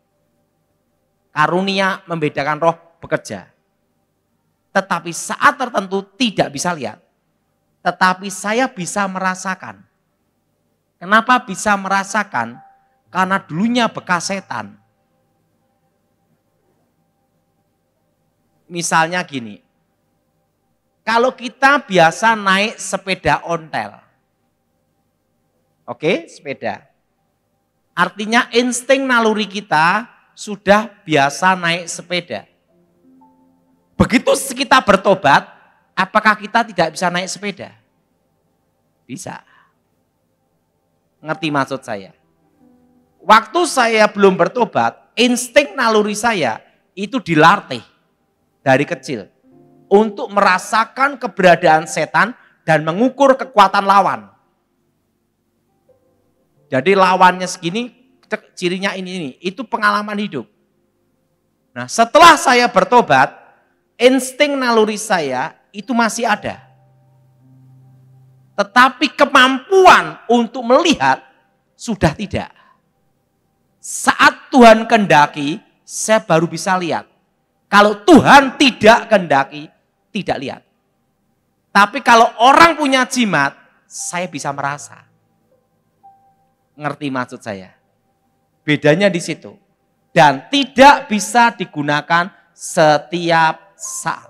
S2: Karunia membedakan roh bekerja. Tetapi saat tertentu tidak bisa lihat. Tetapi saya bisa merasakan. Kenapa bisa merasakan? Karena dulunya bekas setan. Misalnya gini, kalau kita biasa naik sepeda ontel. Oke, sepeda. Artinya insting naluri kita sudah biasa naik sepeda. Begitu kita bertobat, apakah kita tidak bisa naik sepeda? Bisa. Ngerti maksud saya? Waktu saya belum bertobat, insting naluri saya itu dilatih dari kecil untuk merasakan keberadaan setan dan mengukur kekuatan lawan. Jadi lawannya segini, cirinya ini, itu pengalaman hidup. Nah, setelah saya bertobat, insting naluri saya itu masih ada. Tetapi kemampuan untuk melihat sudah tidak. Saat Tuhan kehendaki, saya baru bisa lihat. Kalau Tuhan tidak kehendaki, tidak lihat. Tapi kalau orang punya jimat, saya bisa merasa. Ngerti maksud saya? Bedanya di situ. Dan tidak bisa digunakan setiap saat.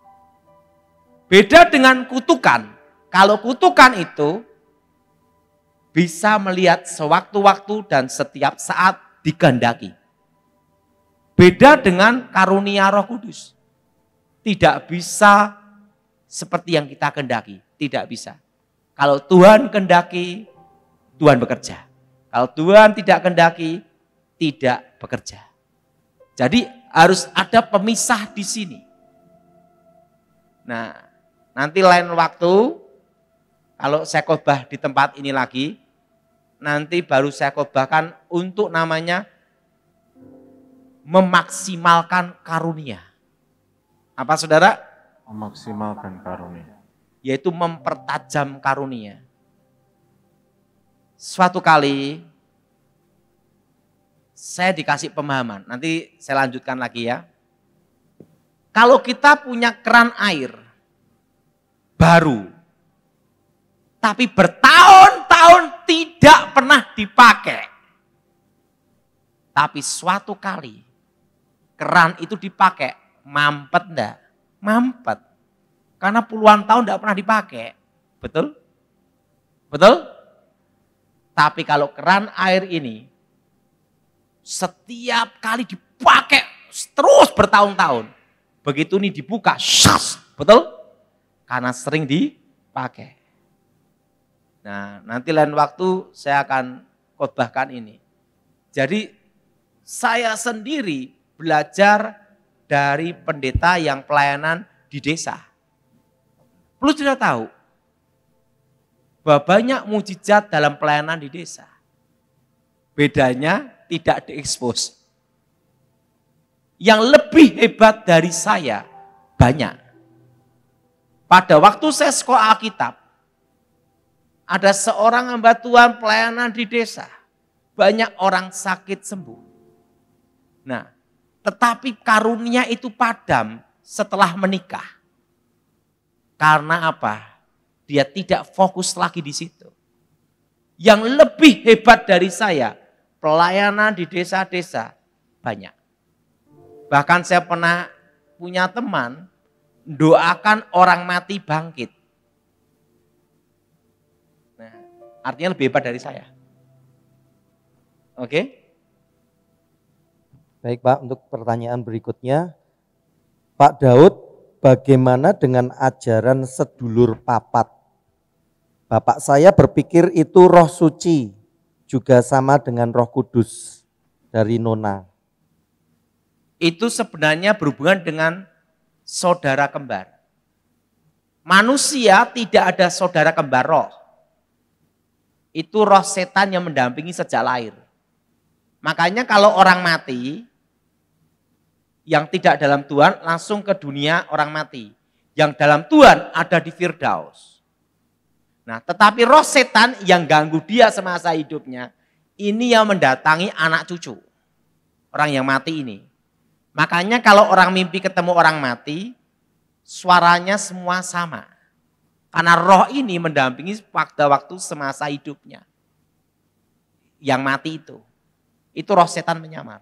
S2: Beda dengan kutukan. Kalau kutukan itu bisa melihat sewaktu-waktu dan setiap saat dikehendaki. Beda dengan karunia Roh Kudus. Tidak bisa seperti yang kita kehendaki. Tidak bisa. Kalau Tuhan kehendaki, Tuhan bekerja. Kalau Tuhan tidak kehendaki, tidak bekerja. Jadi harus ada pemisah di sini. Nah, nanti lain waktu, kalau saya khotbah di tempat ini lagi, nanti baru saya khotbahkan untuk namanya memaksimalkan karunia. Apa saudara?
S1: Memaksimalkan karunia.
S2: yaitu mempertajam karunia. Suatu kali saya dikasih pemahaman, nanti saya lanjutkan lagi ya. Kalau kita punya keran air baru, tapi bertahun-tahun tidak pernah dipakai. Tapi suatu kali keran itu dipakai, mampet enggak? Mampet. Karena puluhan tahun enggak pernah dipakai. Betul? Betul? Tapi kalau keran air ini setiap kali dipakai terus bertahun-tahun. Begitu ini dibuka, syas, betul? Karena sering dipakai. Nah, nanti lain waktu saya akan khotbahkan ini. Jadi saya sendiri belajar dari pendeta yang pelayanan di desa. Perlu tidak tahu bahwa banyak mujizat dalam pelayanan di desa. Bedanya tidak diekspos. Yang lebih hebat dari saya banyak. Pada waktu saya sekolah Alkitab, ada seorang hamba Tuhan pelayanan di desa. Banyak orang sakit sembuh. Nah, tetapi karunia itu padam setelah menikah. Karena apa? Dia tidak fokus lagi di situ. Yang lebih hebat dari saya, pelayanan di desa-desa banyak. Bahkan saya pernah punya teman, doakan orang mati bangkit. Nah, artinya lebih hebat dari saya. Oke?
S3: Baik Pak, untuk pertanyaan berikutnya, Pak Daud, bagaimana dengan ajaran sedulur papat? Bapak saya berpikir itu roh suci, juga sama dengan roh kudus dari Nona.
S2: Itu sebenarnya berhubungan dengan saudara kembar. Manusia tidak ada saudara kembar roh. Itu roh setan yang mendampingi sejak lahir. Makanya kalau orang mati, yang tidak dalam Tuhan langsung ke dunia orang mati. Yang dalam Tuhan ada di Firdaus. Nah, tetapi roh setan yang ganggu dia semasa hidupnya, ini yang mendatangi anak cucu. Orang yang mati ini. Makanya kalau orang mimpi ketemu orang mati, suaranya semua sama. Karena roh ini mendampingi pada waktu semasa hidupnya. Yang mati itu. Itu roh setan menyamar.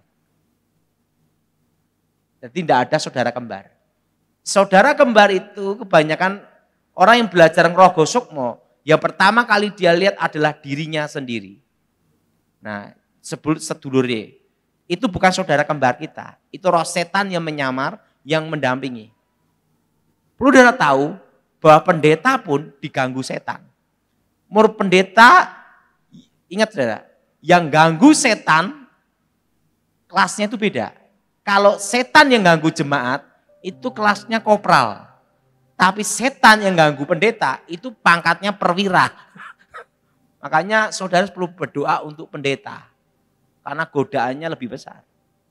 S2: Jadi tidak ada saudara kembar. Saudara kembar itu kebanyakan orang yang belajar Rogo Sukmo, yang pertama kali dia lihat adalah dirinya sendiri. Nah, sedulurnya. Itu bukan saudara kembar kita. Itu roh setan yang menyamar, yang mendampingi. Perlu saudara tahu bahwa pendeta pun diganggu setan. Menurut pendeta, ingat saudara, yang ganggu setan, kelasnya itu beda. Kalau setan yang ganggu jemaat, itu kelasnya kopral. Tapi setan yang ganggu pendeta, itu pangkatnya perwira. Makanya saudara perlu berdoa untuk pendeta. Karena godaannya lebih besar.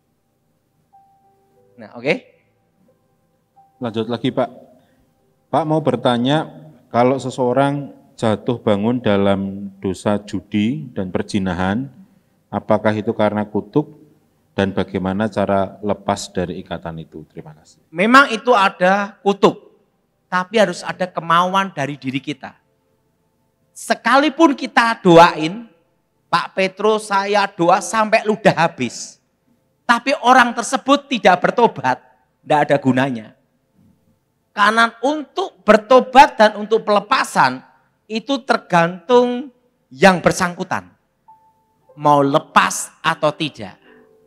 S2: Nah, oke.
S1: Lanjut lagi Pak. Pak mau bertanya, kalau seseorang jatuh bangun dalam dosa judi dan perzinahan, apakah itu karena kutuk? Dan bagaimana cara lepas dari ikatan itu? Terima kasih.
S2: Memang itu ada kutuk, tapi harus ada kemauan dari diri kita. Sekalipun kita doain, Pak Petrus saya doa sampai ludah habis. Tapi orang tersebut tidak bertobat, tidak ada gunanya. Karena untuk bertobat dan untuk pelepasan, itu tergantung yang bersangkutan. Mau lepas atau tidak.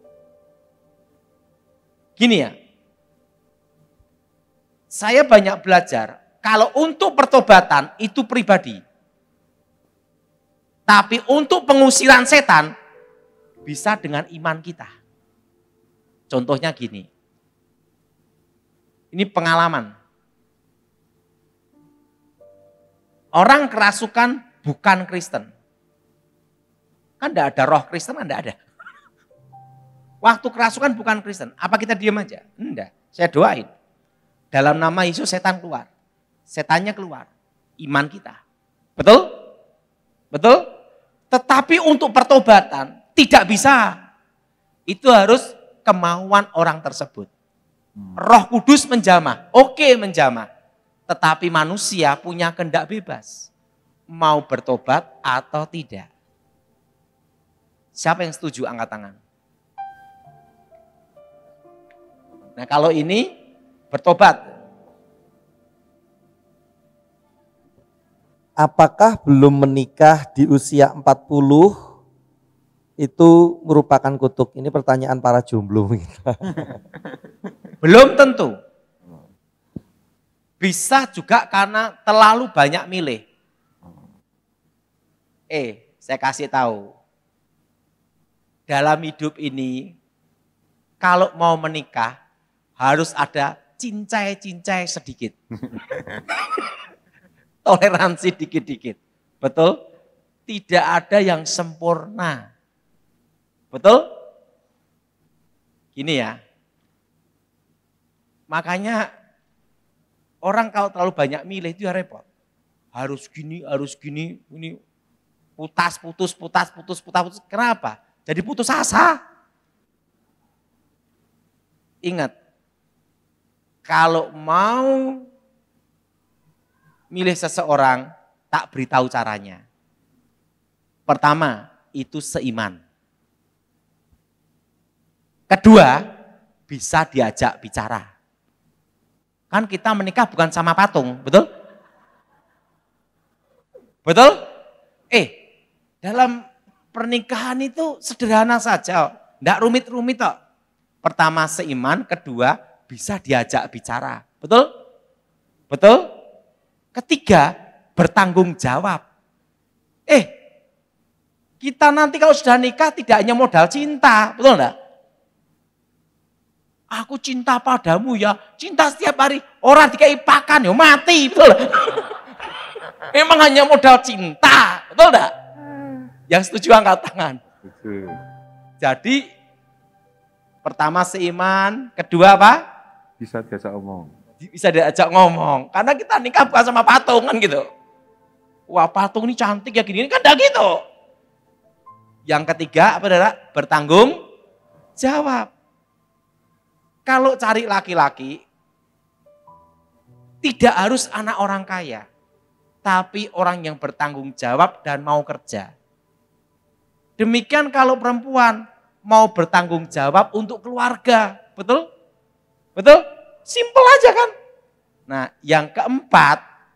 S2: Gini ya, saya banyak belajar, kalau untuk pertobatan itu pribadi. Tapi untuk pengusiran setan, bisa dengan iman kita. Contohnya gini, ini pengalaman. Orang kerasukan bukan Kristen. Kan enggak ada roh Kristen, kan enggak ada. Waktu kerasukan bukan Kristen, apa kita diam aja? Enggak, saya doain. Dalam nama Yesus setan keluar, setannya keluar. iman kita. Betul? Betul? Tetapi untuk pertobatan tidak bisa. Itu harus kemauan orang tersebut. Roh Kudus menjamah, oke menjamah. Tetapi manusia punya kehendak bebas. Mau bertobat atau tidak. Siapa yang setuju angkat tangan? Nah kalau ini bertobat.
S3: Apakah belum menikah di usia 40 itu merupakan kutuk? Ini pertanyaan para jomblo.
S2: Belum tentu. Bisa juga karena terlalu banyak milih. Saya kasih tahu. Dalam hidup ini, kalau mau menikah, harus ada cincai-cincai sedikit. Toleransi dikit-dikit. Betul? Tidak ada yang sempurna. Betul? Gini ya. Makanya orang kalau terlalu banyak milih itu ya repot. Harus gini, ini putus. Kenapa? Jadi putus asa. Ingat, kalau mau milih seseorang, tak beritahu caranya. Pertama, itu seiman. Kedua, bisa diajak bicara. Kan kita menikah bukan sama patung, betul? Betul? Dalam pernikahan itu sederhana saja, enggak rumit-rumit kok. Pertama seiman, kedua bisa diajak bicara. Betul? Betul? Ketiga, bertanggung jawab. Kita nanti kalau sudah nikah tidak hanya modal cinta, betul enggak? Aku cinta padamu ya, cinta setiap hari. Orang dikai pakan ya mati, betul enggak? Memang hanya modal cinta, betul enggak? Yang setuju angkat tangan. Jadi, pertama seiman, kedua apa?
S1: Bisa diajak omong.
S2: Bisa diajak ngomong. Karena kita nikah bukan sama patung kan gitu. Wah patung ini cantik ya gini, kan enggak gitu. Yang ketiga apa saudara? Bertanggung jawab. Kalau cari laki-laki, tidak harus anak orang kaya. Tapi orang yang bertanggung jawab dan mau kerja. Demikian kalau perempuan mau bertanggung jawab untuk keluarga. Betul? Betul? Simpel aja kan. Nah yang keempat,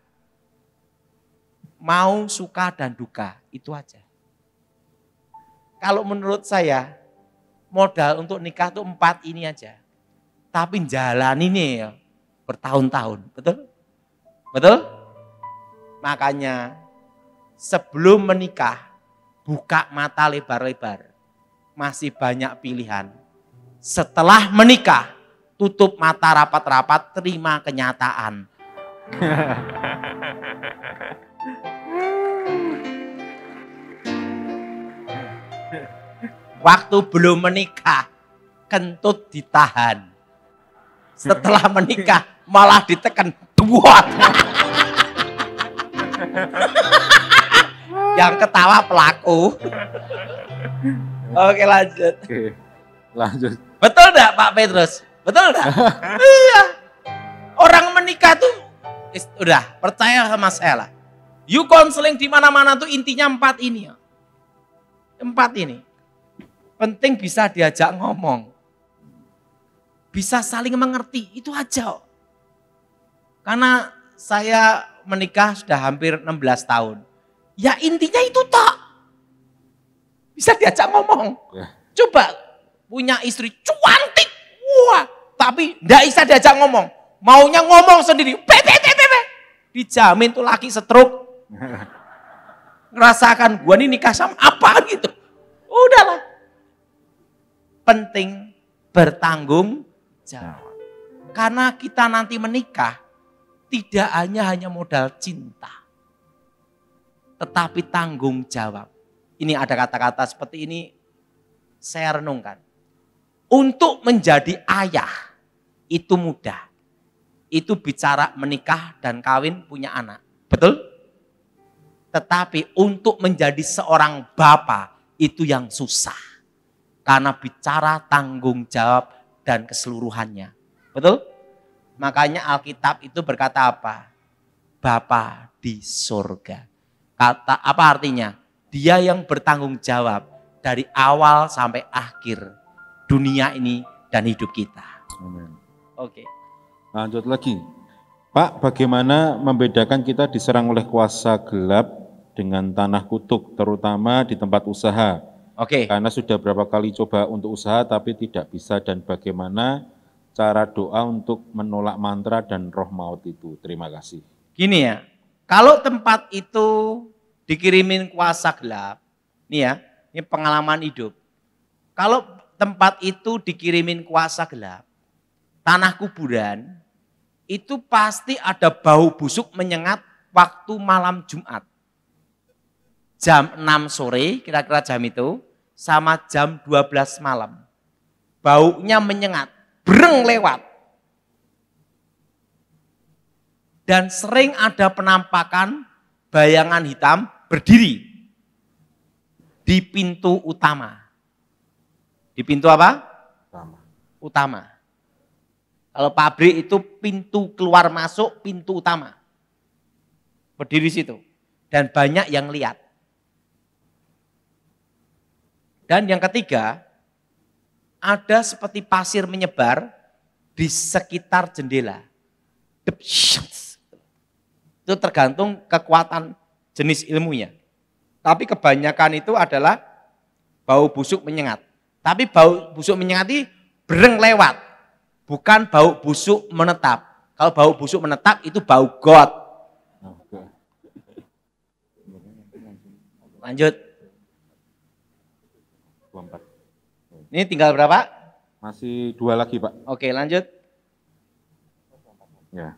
S2: mau suka dan duka, itu aja. Kalau menurut saya, modal untuk nikah itu 4 ini aja. Tapi jalan ini ya, bertahun-tahun, betul? Betul? Makanya sebelum menikah, buka mata lebar-lebar. Masih banyak pilihan. Setelah menikah, tutup mata rapat-rapat, terima kenyataan. Waktu belum menikah, kentut ditahan. Setelah menikah, malah ditekan buat. Yang ketawa pelaku. Oke lanjut.
S1: Lanjut.
S2: Betul enggak Pak Petrus? Betul enggak? Iya. Orang menikah tuh udah percaya sama saya lah. You counseling di mana-mana tuh intinya 4 ini ya. 4 ini. Penting bisa diajak ngomong. Bisa saling mengerti, itu aja. Karena saya menikah sudah hampir 16 tahun. Ya intinya itu tak. Bisa diajak ngomong.
S1: Ya.
S2: Coba punya istri cantik. Wah, tapi enggak bisa diajak ngomong. Maunya ngomong sendiri. Dijamin tuh laki stroke. Ngerasakan gua nih nikah sama apa gitu. Udahlah. Penting bertanggung jawab. Karena kita nanti menikah tidak hanya modal cinta. Tetapi tanggung jawab. Ini ada kata-kata seperti ini saya renungkan. Untuk menjadi ayah itu mudah. Itu bicara menikah dan kawin punya anak. Betul? Tetapi untuk menjadi seorang bapa itu yang susah. Karena bicara tanggung jawab dan keseluruhannya. Betul? Makanya Alkitab itu berkata apa? Bapa di surga. Kata apa artinya? Dia yang bertanggung jawab dari awal sampai akhir dunia ini dan hidup kita.
S1: Amin.
S2: Oke.
S1: Lanjut lagi. Pak, bagaimana membedakan kita diserang oleh kuasa gelap dengan tanah kutuk, terutama di tempat usaha?
S2: Oke.
S1: Karena sudah berapa kali coba untuk usaha tapi tidak bisa, dan bagaimana cara doa untuk menolak mantra dan roh maut itu? Terima kasih.
S2: Gini ya, kalau tempat itu dikirimin kuasa gelap, nih ya, ini pengalaman hidup. Kalau tempat itu dikirimin kuasa gelap, tanah kuburan, itu pasti ada bau busuk menyengat waktu malam Jumat. Jam 6 sore, kira-kira jam itu, sama jam 12 malam. Baunya menyengat, bereng lewat. Dan sering ada penampakan bayangan hitam berdiri di pintu utama. Di pintu apa? Utama. Kalau pabrik itu pintu keluar masuk, pintu utama. Berdiri situ. Dan banyak yang lihat. Dan yang ketiga, ada seperti pasir menyebar di sekitar jendela. Itu tergantung kekuatan jenis ilmunya. Tapi kebanyakan itu adalah bau busuk menyengat. Tapi bau busuk menyengat ini bereng lewat. Bukan bau busuk menetap. Kalau bau busuk menetap itu bau got. Lanjut.
S1: 24.
S2: Ini tinggal berapa?
S1: Masih 2 lagi, Pak.
S2: Oke, lanjut.
S1: Ya.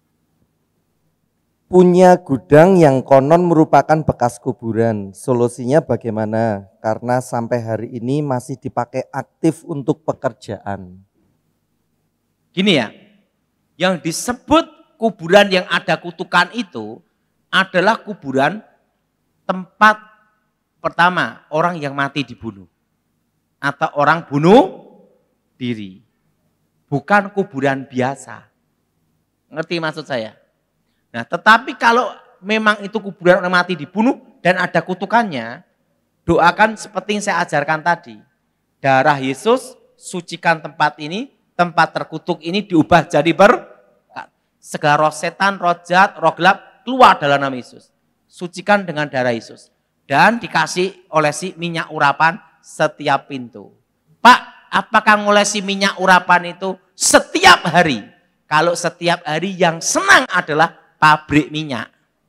S3: Punya gudang yang konon merupakan bekas kuburan. Solusinya bagaimana? Karena sampai hari ini masih dipakai aktif untuk pekerjaan.
S2: Gini ya, yang disebut kuburan yang ada kutukan itu adalah kuburan tempat pertama orang yang mati dibunuh. Atau orang bunuh diri. Bukan kuburan biasa. Ngerti maksud saya? Nah, tetapi kalau memang itu kuburan orang mati dibunuh dan ada kutukannya, doakan seperti yang saya ajarkan tadi. Darah Yesus, sucikan tempat ini, tempat terkutuk ini diubah jadi berkat. Segala roh setan, roh jahat, roh gelap keluar dalam nama Yesus. Sucikan dengan darah Yesus. Dan dikasih olesi minyak urapan setiap pintu. Pak, apakah ngolesi minyak urapan itu setiap hari? Kalau setiap hari yang senang adalah pabrik minyak.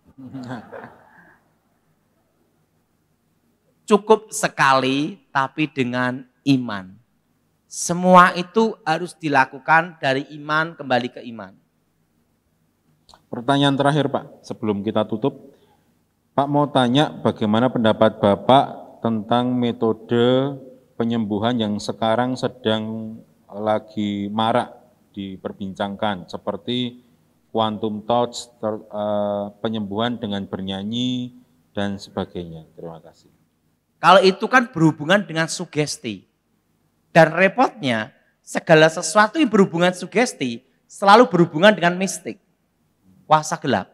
S2: Cukup sekali tapi dengan iman. Semua itu harus dilakukan dari iman kembali ke iman.
S1: Pertanyaan terakhir, Pak, sebelum kita tutup. Pak mau tanya bagaimana pendapat Bapak tentang metode penyembuhan yang sekarang sedang lagi marak diperbincangkan, seperti quantum touch, penyembuhan dengan bernyanyi, dan sebagainya. Terima kasih.
S2: Kalau itu kan berhubungan dengan sugesti. Dan repotnya, segala sesuatu yang berhubungan sugesti selalu berhubungan dengan mistik. Kuasa gelap.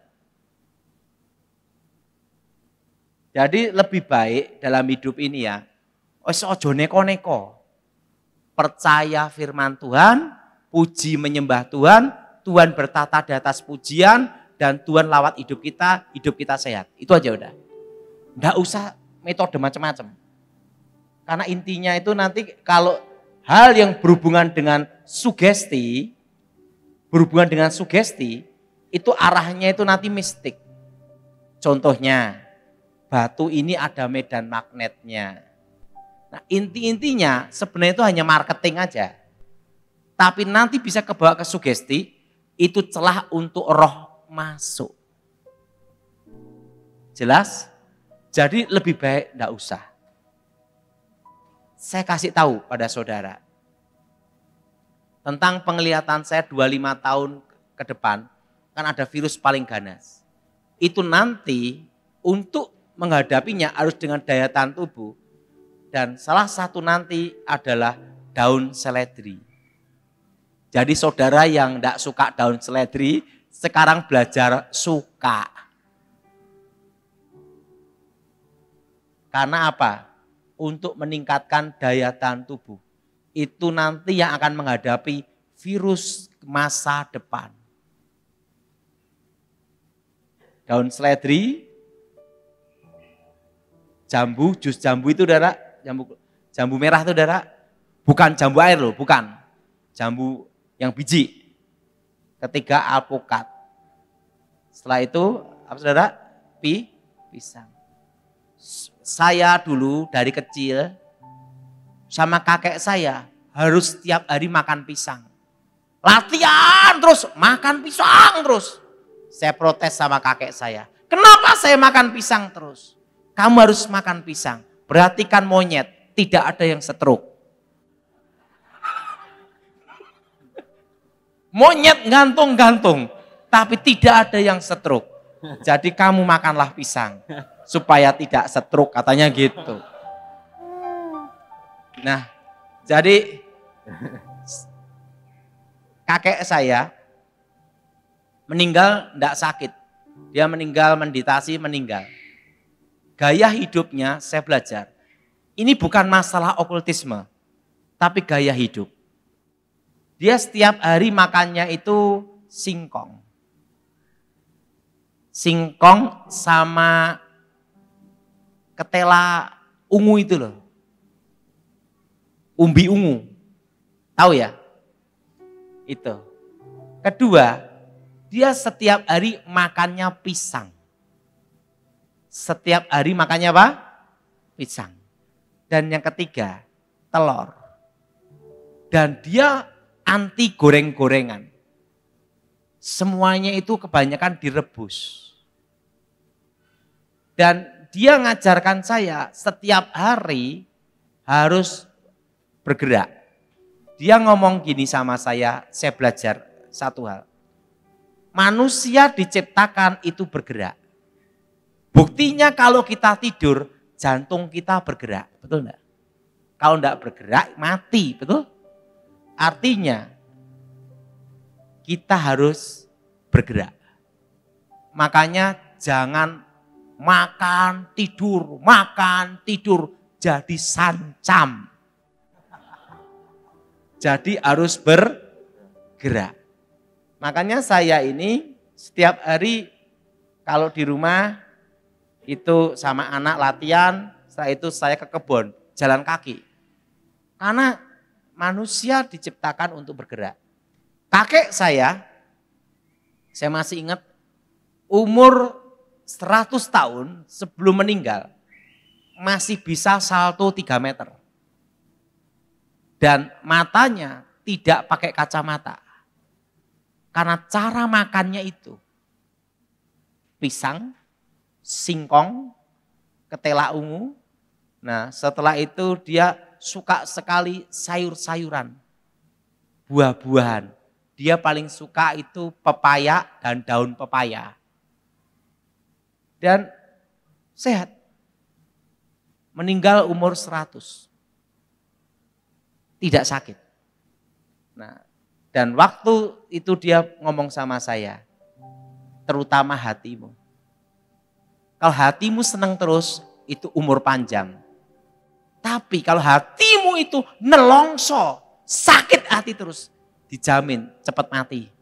S2: Jadi lebih baik dalam hidup ini ya, wis aja neko-neko. Percaya firman Tuhan, puji menyembah Tuhan, Tuhan bertata di atas pujian, dan Tuhan lawat hidup kita sehat. Itu aja udah. Nggak usah metode macam-macam. Karena intinya itu nanti kalau hal yang berhubungan dengan sugesti, itu arahnya itu nanti mistik. Contohnya, batu ini ada medan magnetnya. Nah, intinya sebenarnya itu hanya marketing aja. Tapi nanti bisa kebawa ke sugesti, itu celah untuk roh masuk. Jelas? Jadi lebih baik enggak usah. Saya kasih tahu pada saudara. Tentang penglihatan saya 25 tahun ke depan, kan ada virus paling ganas. Itu nanti untuk menghadapinya harus dengan daya tahan tubuh. Dan salah satu nanti adalah daun seledri. Jadi saudara yang tidak suka daun seledri, sekarang belajar suka. Karena apa? Untuk meningkatkan daya tahan tubuh. Itu nanti yang akan menghadapi virus masa depan. Daun seledri, jambu, jus jambu itu saudara, jambu merah itu saudara, bukan jambu air loh, bukan. Jambu yang biji. Ketiga alpukat. Setelah itu, apa saudara? Pisang. Saya dulu dari kecil sama kakek saya harus setiap hari makan pisang. Latihan terus, makan pisang terus. Saya protes sama kakek saya. Kenapa saya makan pisang terus? Kamu harus makan pisang. Perhatikan monyet, tidak ada yang stroke. Monyet gantung-gantung, tapi tidak ada yang stroke. Jadi kamu makanlah pisang, supaya tidak stroke, katanya gitu. Nah, jadi kakek saya meninggal tidak sakit. Dia meninggal meditasi, meninggal. Gaya hidupnya saya belajar. Ini bukan masalah okultisme, tapi gaya hidup. Dia setiap hari makannya itu singkong. Singkong sama ketela ungu itu loh. Umbi ungu. Tahu ya? Itu. Kedua, dia setiap hari makannya pisang. Setiap hari makannya apa? Pisang. Dan yang ketiga, telur. Dan dia anti goreng-gorengan. Semuanya itu kebanyakan direbus. Dan dia ngajarkan saya setiap hari harus bergerak. Dia ngomong gini sama saya belajar satu hal. Manusia diciptakan itu bergerak. Buktinya kalau kita tidur, jantung kita bergerak. Betul enggak? Kalau enggak bergerak, mati. Betul? Artinya, kita harus bergerak. Makanya jangan makan, tidur, jadi sancam. Jadi harus bergerak. Makanya saya ini setiap hari kalau di rumah itu sama anak latihan, setelah itu saya ke kebun, jalan kaki. Karena manusia diciptakan untuk bergerak. Kakek saya masih ingat umur 100 tahun sebelum meninggal masih bisa salto 3 meter. Dan matanya tidak pakai kacamata. Karena cara makannya itu pisang, singkong, ketela ungu. Nah setelah itu dia suka sekali sayur-sayuran, buah-buahan. Dia paling suka itu pepaya dan daun pepaya. Dan sehat. Meninggal umur 100. Tidak sakit. Nah, dan waktu itu dia ngomong sama saya, terutama hatimu. Kalau hatimu senang terus, itu umur panjang. Tapi kalau hatimu itu nelongso, sakit hati terus, dijamin cepat mati.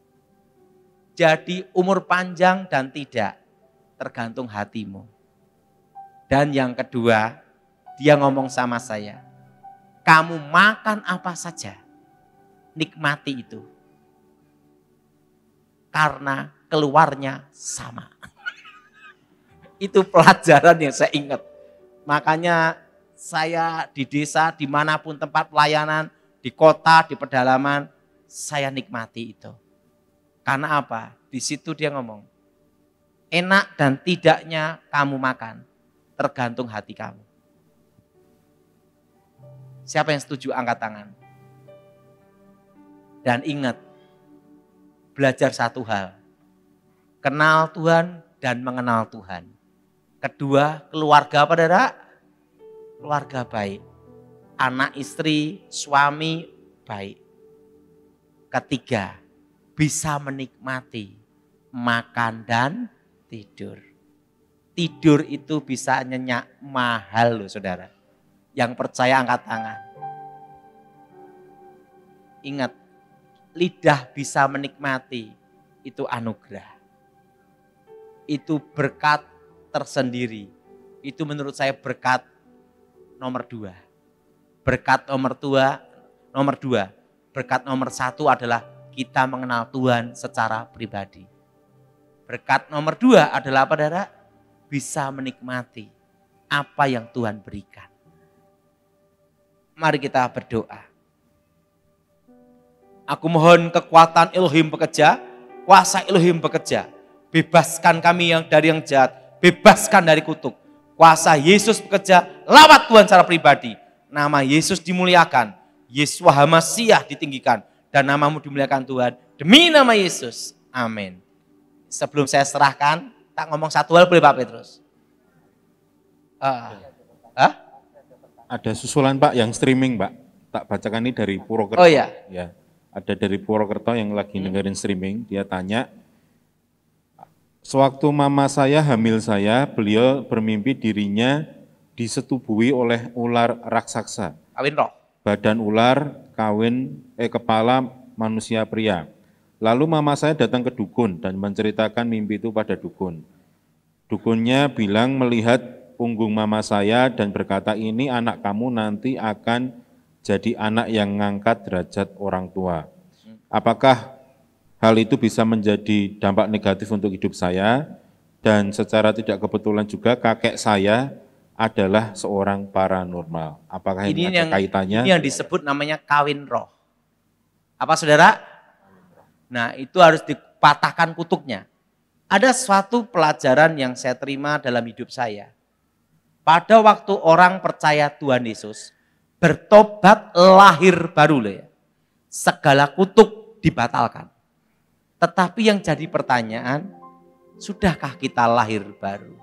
S2: Jadi umur panjang dan tidak, tergantung hatimu. Dan yang kedua, dia ngomong sama saya, kamu makan apa saja, nikmati itu. Karena keluarnya sama. Itu pelajaran yang saya ingat. Makanya saya di desa, dimanapun tempat pelayanan, di kota, di pedalaman, saya nikmati itu. Karena apa? Di situ dia ngomong, enak dan tidaknya kamu makan, tergantung hati kamu. Siapa yang setuju angkat tangan? Dan ingat, belajar satu hal, kenal Tuhan dan mengenal Tuhan. Kedua, keluarga apa saudara? Keluarga baik. Anak, istri, suami baik. Ketiga, bisa menikmati makan dan tidur. Tidur itu bisa nyenyak, mahal loh saudara. Yang percaya angkat tangan. Ingat, lidah bisa menikmati, itu anugerah. Itu berkat tersendiri. Itu menurut saya berkat nomor 2. Berkat nomor 2, berkat nomor 1 adalah kita mengenal Tuhan secara pribadi. Berkat nomor 2 adalah apa saudara? Bisa menikmati apa yang Tuhan berikan. Mari kita berdoa. Aku mohon kekuatan Elohim bekerja, kuasa Elohim bekerja. Bebaskan kami dari yang jahat, bebaskan dari kutuk. Kuasa Yesus bekerja, lawat Tuhan secara pribadi. Nama Yesus dimuliakan, Yeshua HaMasyiah ditinggikan, dan namamu dimuliakan Tuhan. Demi nama Yesus, amin. Sebelum saya serahkan, tak ngomong satu hal boleh Pak Petrus?
S1: Ada susulan Pak yang streaming Pak. Tak bacakan ini dari Purwokerto.
S2: Oh iya.
S1: Ya, ada dari Purwokerto yang lagi dengerin streaming. Dia tanya, sewaktu mama saya hamil saya, beliau bermimpi dirinya disetubuhi oleh ular raksasa.
S2: Kawin roh.
S1: Badan ular, kepala manusia pria. Lalu mama saya datang ke dukun dan menceritakan mimpi itu pada dukun. Dukunnya bilang melihat punggung mama saya dan berkata, ini anak kamu nanti akan jadi anak yang ngangkat derajat orang tua. Apakah hal itu bisa menjadi dampak negatif untuk hidup saya? Dan secara tidak kebetulan juga kakek saya adalah seorang paranormal. Apakah ini ada kaitannya?
S2: Ini yang disebut namanya kawin roh. Apa saudara? Nah itu harus dipatahkan kutuknya. Ada suatu pelajaran yang saya terima dalam hidup saya. Pada waktu orang percaya Tuhan Yesus, bertobat lahir baru loh ya. Segala kutuk dibatalkan. Tetapi yang jadi pertanyaan, sudahkah kita lahir baru?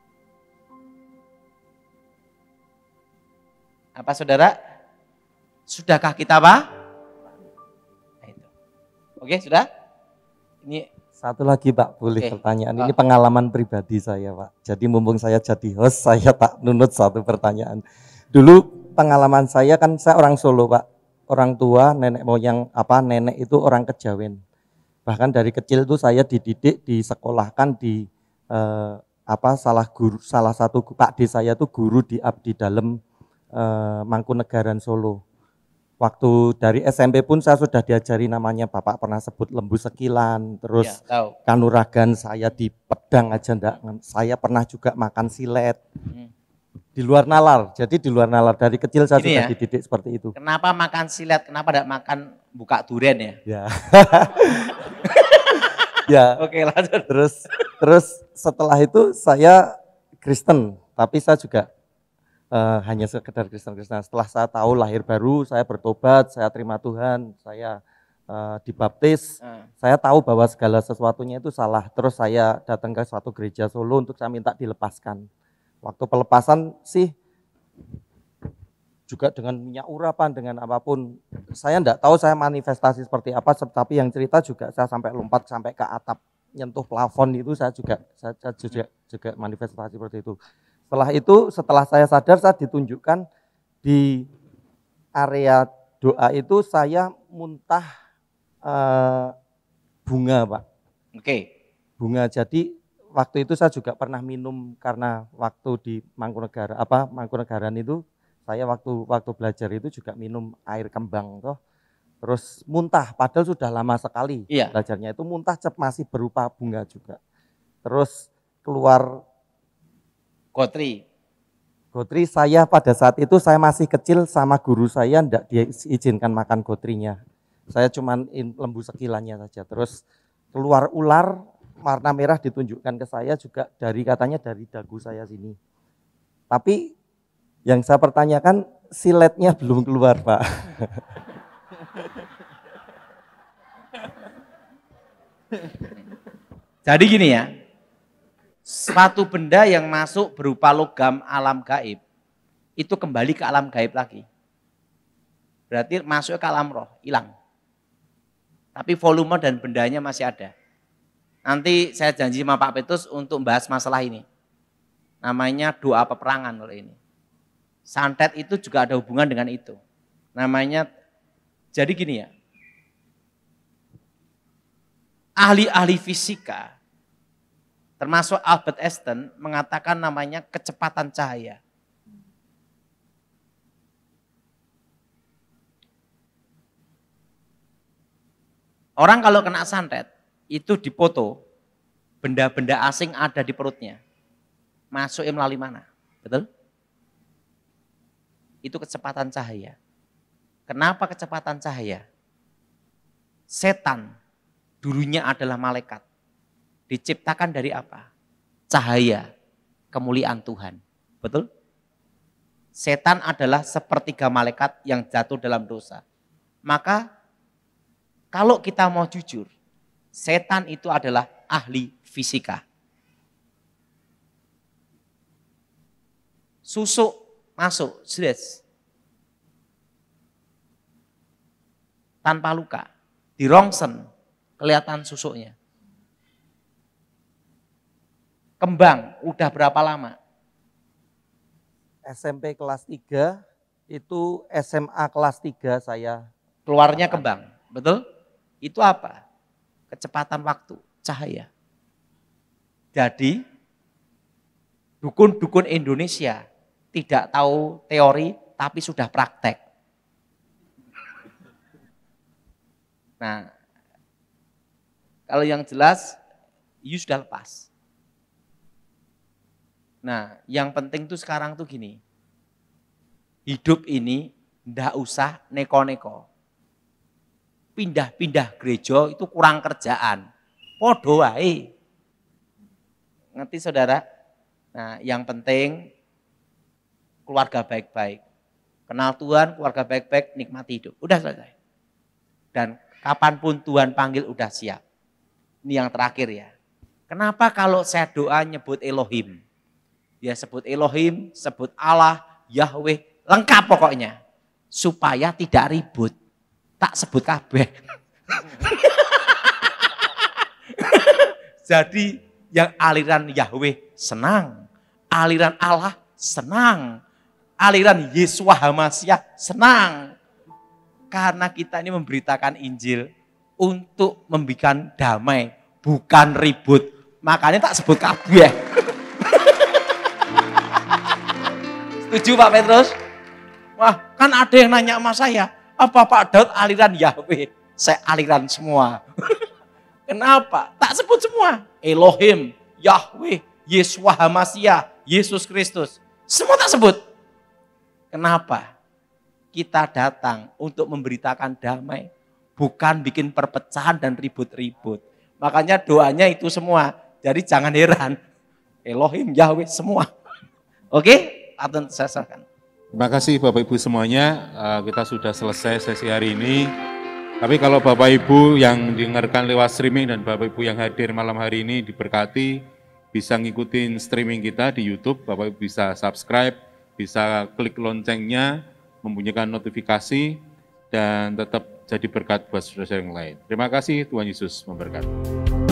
S2: Apa saudara? Sudahkah kita apa? Nah, itu. Oke sudah? Ini
S3: Satu lagi Pak, boleh
S2: Oke.
S3: pertanyaan. Ini pengalaman pribadi saya Pak. Jadi mumpung saya jadi host, saya tak nunut satu pertanyaan. Dulu pengalaman saya kan saya orang Solo Pak. Orang tua, nenek moyang nenek itu orang Kejawen. Bahkan dari kecil itu saya dididik, disekolahkan di salah satu Pak D saya itu guru di Abdi Dalem Mangkunegaran Solo. Waktu dari SMP pun saya sudah diajari namanya Bapak pernah sebut lembu sekilan, terus
S2: ya, tahu.
S3: kanuragan saya di pedang aja enggak. Saya pernah juga makan silet. Di luar nalar. Jadi di luar nalar dari kecil saya
S2: Ini
S3: sudah
S2: ya.
S3: dididik seperti itu.
S2: Kenapa makan silet? Kenapa tidak makan buka durian ya?
S3: Ya. Ya.
S2: Oke lanjut.
S3: Terus setelah itu saya Kristen, tapi saya juga hanya sekedar Kristen. Setelah saya tahu lahir baru, saya bertobat, saya terima Tuhan, saya dibaptis, saya tahu bahwa segala sesuatunya itu salah. Terus saya datang ke suatu gereja Solo untuk saya minta dilepaskan. Waktu pelepasan sih juga dengan minyak urapan, dengan apapun. Saya enggak tahu saya manifestasi seperti apa, tapi yang cerita juga saya sampai lompat sampai ke atap, nyentuh plafon itu saya juga manifestasi seperti itu. Setelah itu, setelah saya sadar, saya ditunjukkan di area doa itu saya muntah bunga Pak.
S2: Oke.
S3: Bunga, jadi waktu itu saya juga pernah minum karena waktu di Mangkunegaran itu, saya waktu belajar itu juga minum air kembang toh. Terus muntah, padahal sudah lama sekali belajarnya itu muntah masih berupa bunga juga. Terus keluar Gotri saya pada saat itu saya masih kecil sama guru saya enggak diizinkan makan gotrinya. Saya cuma lembu sekilannya saja. Terus keluar ular warna merah ditunjukkan ke saya juga katanya dari dagu saya sini. Tapi yang saya pertanyakan siletnya belum keluar Pak.
S2: Jadi gini ya, Suatu benda yang masuk berupa logam alam gaib, itu kembali ke alam gaib lagi. Berarti masuk ke alam roh, hilang. Tapi volume dan bendanya masih ada. Nanti saya janji sama Pak Petrus untuk membahas masalah ini. Namanya doa peperangan kalau ini. Santet itu juga ada hubungan dengan itu. Namanya, jadi gini ya. Ahli-ahli fisika, termasuk Albert Einstein, mengatakan namanya kecepatan cahaya. Orang kalau kena santet, itu dipoto, benda-benda asing ada di perutnya. Masuknya melalui mana? Betul? Itu kecepatan cahaya. Kenapa kecepatan cahaya? Setan dulunya adalah malaikat. Diciptakan dari apa? Cahaya, kemuliaan Tuhan. Betul? Setan adalah sepertiga malaikat yang jatuh dalam dosa. Maka kalau kita mau jujur, setan itu adalah ahli fisika. Susuk masuk, jelas. Tanpa luka. Di rongsen, kelihatan susuknya. Kembang, udah berapa lama?
S3: SMP kelas 3, itu SMA kelas 3 saya.
S2: Keluarnya kembang, betul? Itu apa? Kecepatan waktu, cahaya. Jadi, dukun-dukun Indonesia tidak tahu teori, tapi sudah praktek. Nah, kalau yang jelas, you sudah lepas. Nah, yang penting tuh sekarang tuh gini, hidup ini ndak usah neko-neko. Pindah-pindah gereja itu kurang kerjaan. Podo wae. Ngerti saudara? Nah, yang penting keluarga baik-baik. Kenal Tuhan, keluarga baik-baik, nikmati hidup. Udah selesai. Dan kapanpun Tuhan panggil udah siap. Ini yang terakhir ya. Kenapa kalau saya doa nyebut Elohim? Dia sebut Elohim, sebut Allah, Yahweh, lengkap pokoknya. Supaya tidak ribut. Tak sebut kabeh. Jadi yang aliran Yahweh senang, aliran Allah senang, aliran Yesua Hamasyah senang. Karena kita ini memberitakan Injil untuk membikin damai, bukan ribut. Makanya tak sebut kabeh. Setuju Pak Petrus? Wah, kan ada yang nanya sama saya, apa Pak Daud aliran Yahweh? Saya aliran semua. Kenapa? Tak sebut semua. Elohim, Yahweh, Yesua Hamasyah, Yesus Kristus. Semua tak sebut. Kenapa? Kita datang untuk memberitakan damai. Bukan bikin perpecahan dan ribut-ribut. Makanya doanya itu semua. Jadi jangan heran. Elohim, Yahweh, semua. Oke? Atau saya serahkan.
S1: Terima kasih Bapak Ibu semuanya, kita sudah selesai sesi hari ini. Tapi kalau Bapak Ibu yang dengarkan lewat streaming dan Bapak Ibu yang hadir malam hari ini diberkati, bisa ngikutin streaming kita di YouTube, Bapak Ibu bisa subscribe, bisa klik loncengnya, membunyikan notifikasi, dan tetap jadi berkat buat saudara yang lain. Terima kasih, Tuhan Yesus memberkati.